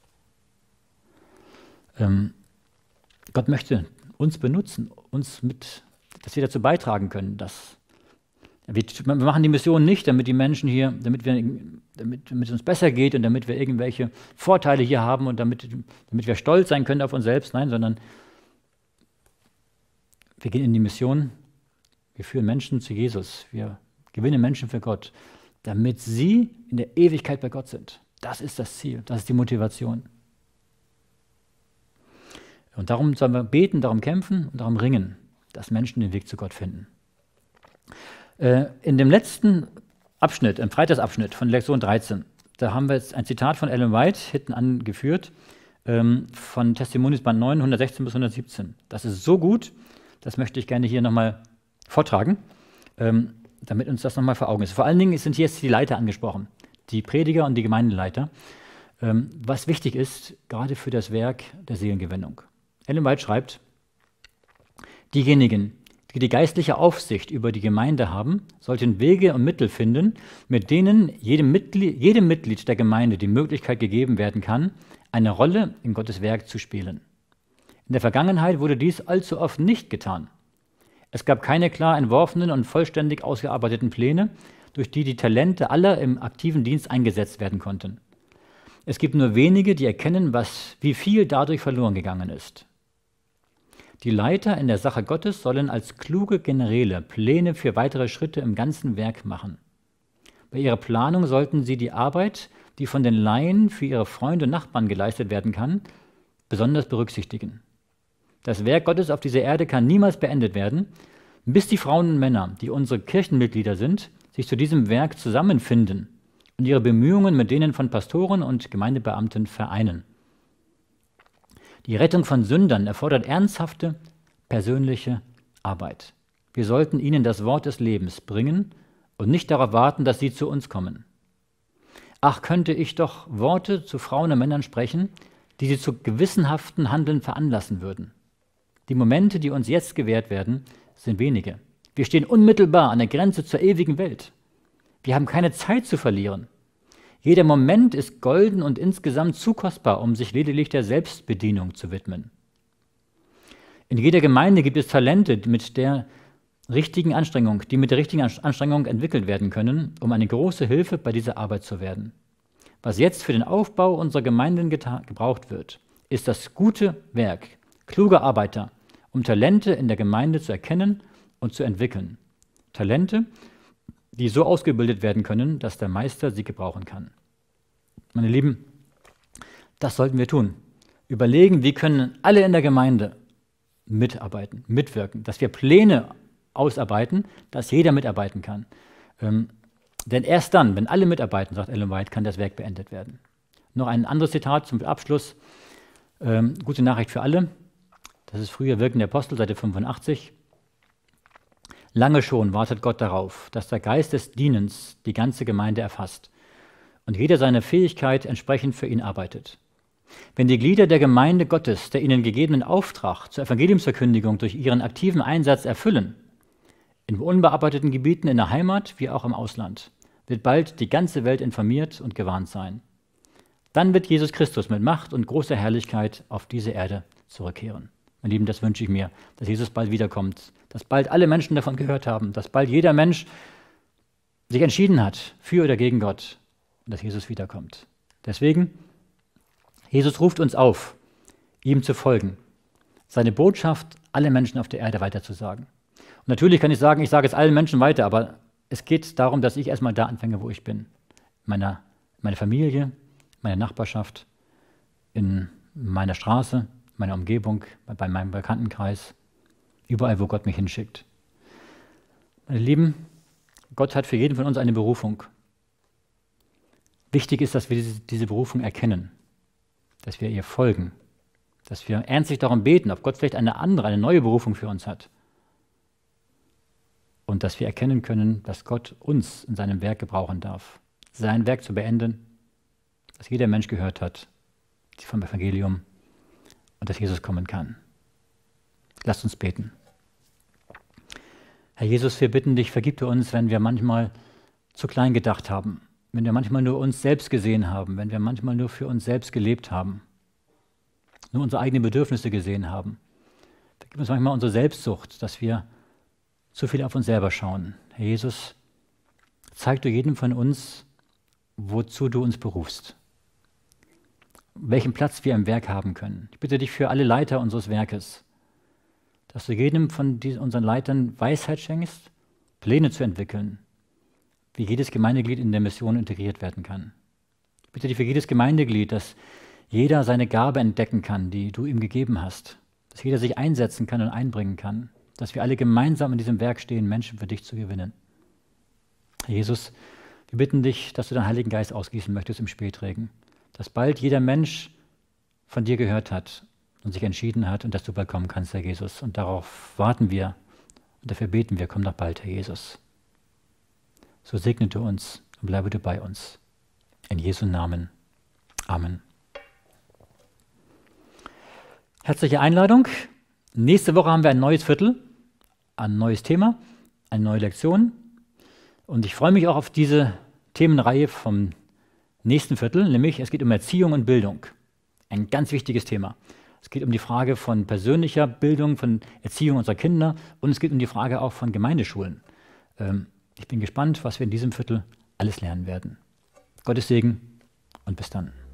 Ähm, Gott möchte uns benutzen, uns mit, dass wir dazu beitragen können, dass wir, wir machen die Mission nicht, damit die Menschen hier, damit, wir, damit, damit es uns besser geht und damit wir irgendwelche Vorteile hier haben und damit, damit wir stolz sein können auf uns selbst, nein, sondern wir gehen in die Mission, wir führen Menschen zu Jesus, wir gewinnen Menschen für Gott, damit sie in der Ewigkeit bei Gott sind. Das ist das Ziel, das ist die Motivation. Und darum sollen wir beten, darum kämpfen und darum ringen, dass Menschen den Weg zu Gott finden. In dem letzten Abschnitt, im Freitagsabschnitt von Lektion dreizehn, da haben wir jetzt ein Zitat von Ellen White hinten angeführt, von Testimonies Band neun, hundertsechzehn bis hundertsiebzehn. Das ist so gut, das möchte ich gerne hier nochmal vortragen, damit uns das nochmal vor Augen ist. Vor allen Dingen sind hier jetzt die Leiter angesprochen, die Prediger und die Gemeindeleiter, was wichtig ist, gerade für das Werk der Seelengewinnung. Ellen White schreibt, diejenigen, die die geistliche Aufsicht über die Gemeinde haben, sollten Wege und Mittel finden, mit denen jedem Mitglied, jedem Mitglied der Gemeinde die Möglichkeit gegeben werden kann, eine Rolle in Gottes Werk zu spielen. In der Vergangenheit wurde dies allzu oft nicht getan. Es gab keine klar entworfenen und vollständig ausgearbeiteten Pläne, durch die die Talente aller im aktiven Dienst eingesetzt werden konnten. Es gibt nur wenige, die erkennen, was, wie viel dadurch verloren gegangen ist. Die Leiter in der Sache Gottes sollen als kluge Generäle Pläne für weitere Schritte im ganzen Werk machen. Bei ihrer Planung sollten sie die Arbeit, die von den Laien für ihre Freunde und Nachbarn geleistet werden kann, besonders berücksichtigen. Das Werk Gottes auf dieser Erde kann niemals beendet werden, bis die Frauen und Männer, die unsere Kirchenmitglieder sind, sich zu diesem Werk zusammenfinden und ihre Bemühungen mit denen von Pastoren und Gemeindebeamten vereinen. Die Rettung von Sündern erfordert ernsthafte, persönliche Arbeit. Wir sollten ihnen das Wort des Lebens bringen und nicht darauf warten, dass sie zu uns kommen. Ach, könnte ich doch Worte zu Frauen und Männern sprechen, die sie zu gewissenhaften Handeln veranlassen würden. Die Momente, die uns jetzt gewährt werden, sind wenige. Wir stehen unmittelbar an der Grenze zur ewigen Welt. Wir haben keine Zeit zu verlieren. Jeder Moment ist golden und insgesamt zu kostbar, um sich lediglich der Selbstbedienung zu widmen. In jeder Gemeinde gibt es Talente, mit der richtigen Anstrengung, die mit der richtigen Anstrengung entwickelt werden können, um eine große Hilfe bei dieser Arbeit zu werden. Was jetzt für den Aufbau unserer Gemeinden gebraucht wird, ist das gute Werk kluger Arbeiter, um Talente in der Gemeinde zu erkennen und zu entwickeln. Talente, die so ausgebildet werden können, dass der Meister sie gebrauchen kann. Meine Lieben, das sollten wir tun. Überlegen, wie können alle in der Gemeinde mitarbeiten, mitwirken, dass wir Pläne ausarbeiten, dass jeder mitarbeiten kann. Ähm, denn erst dann, wenn alle mitarbeiten, sagt Ellen White, kann das Werk beendet werden. Noch ein anderes Zitat zum Abschluss. Ähm, gute Nachricht für alle. Das ist früher Wirken der Apostel, Seite fünfundachtzig. Lange schon wartet Gott darauf, dass der Geist des Dienens die ganze Gemeinde erfasst und jeder seine Fähigkeit entsprechend für ihn arbeitet. Wenn die Glieder der Gemeinde Gottes der ihnen gegebenen Auftrag zur Evangeliumsverkündigung durch ihren aktiven Einsatz erfüllen, in unbearbeiteten Gebieten in der Heimat wie auch im Ausland, wird bald die ganze Welt informiert und gewarnt sein. Dann wird Jesus Christus mit Macht und großer Herrlichkeit auf diese Erde zurückkehren. Meine Lieben, das wünsche ich mir, dass Jesus bald wiederkommt, dass bald alle Menschen davon gehört haben, dass bald jeder Mensch sich entschieden hat, für oder gegen Gott, und dass Jesus wiederkommt. Deswegen, Jesus ruft uns auf, ihm zu folgen, seine Botschaft alle Menschen auf der Erde weiterzusagen. Und natürlich kann ich sagen, ich sage es allen Menschen weiter, aber es geht darum, dass ich erstmal da anfange, wo ich bin. In meiner, meiner Familie, meiner Nachbarschaft, in meiner Straße, meiner Umgebung, bei meinem Bekanntenkreis, überall, wo Gott mich hinschickt. Meine Lieben, Gott hat für jeden von uns eine Berufung. Wichtig ist, dass wir diese, diese Berufung erkennen, dass wir ihr folgen, dass wir ernstlich darum beten, ob Gott vielleicht eine andere, eine neue Berufung für uns hat. Und dass wir erkennen können, dass Gott uns in seinem Werk gebrauchen darf, sein Werk zu beenden, dass jeder Mensch gehört hat vom Evangelium und dass Jesus kommen kann. Lasst uns beten. Herr Jesus, wir bitten dich, vergib du uns, wenn wir manchmal zu klein gedacht haben, wenn wir manchmal nur uns selbst gesehen haben, wenn wir manchmal nur für uns selbst gelebt haben, nur unsere eigenen Bedürfnisse gesehen haben. Vergib uns manchmal unsere Selbstsucht, dass wir zu viel auf uns selber schauen. Herr Jesus, zeig du jedem von uns, wozu du uns berufst, welchen Platz wir im Werk haben können. Ich bitte dich für alle Leiter unseres Werkes, dass du jedem von diesen, unseren Leitern Weisheit schenkst, Pläne zu entwickeln, wie jedes Gemeindeglied in der Mission integriert werden kann. Ich bitte dich für jedes Gemeindeglied, dass jeder seine Gabe entdecken kann, die du ihm gegeben hast, dass jeder sich einsetzen kann und einbringen kann, dass wir alle gemeinsam in diesem Werk stehen, Menschen für dich zu gewinnen. Herr Jesus, wir bitten dich, dass du deinen Heiligen Geist ausgießen möchtest im Spätregen, dass bald jeder Mensch von dir gehört hat und sich entschieden hat und dass du bald kommen kannst, Herr Jesus. Und darauf warten wir und dafür beten wir, komm doch bald, Herr Jesus. So segne du uns und bleibe du bei uns. In Jesu Namen. Amen. Herzliche Einladung. Nächste Woche haben wir ein neues Viertel, ein neues Thema, eine neue Lektion. Und ich freue mich auch auf diese Themenreihe vom nächsten Viertel, nämlich es geht um Erziehung und Bildung. Ein ganz wichtiges Thema. Es geht um die Frage von persönlicher Bildung, von Erziehung unserer Kinder und es geht um die Frage auch von Gemeindeschulen. Ähm, ich bin gespannt, was wir in diesem Viertel alles lernen werden. Gottes Segen und bis dann.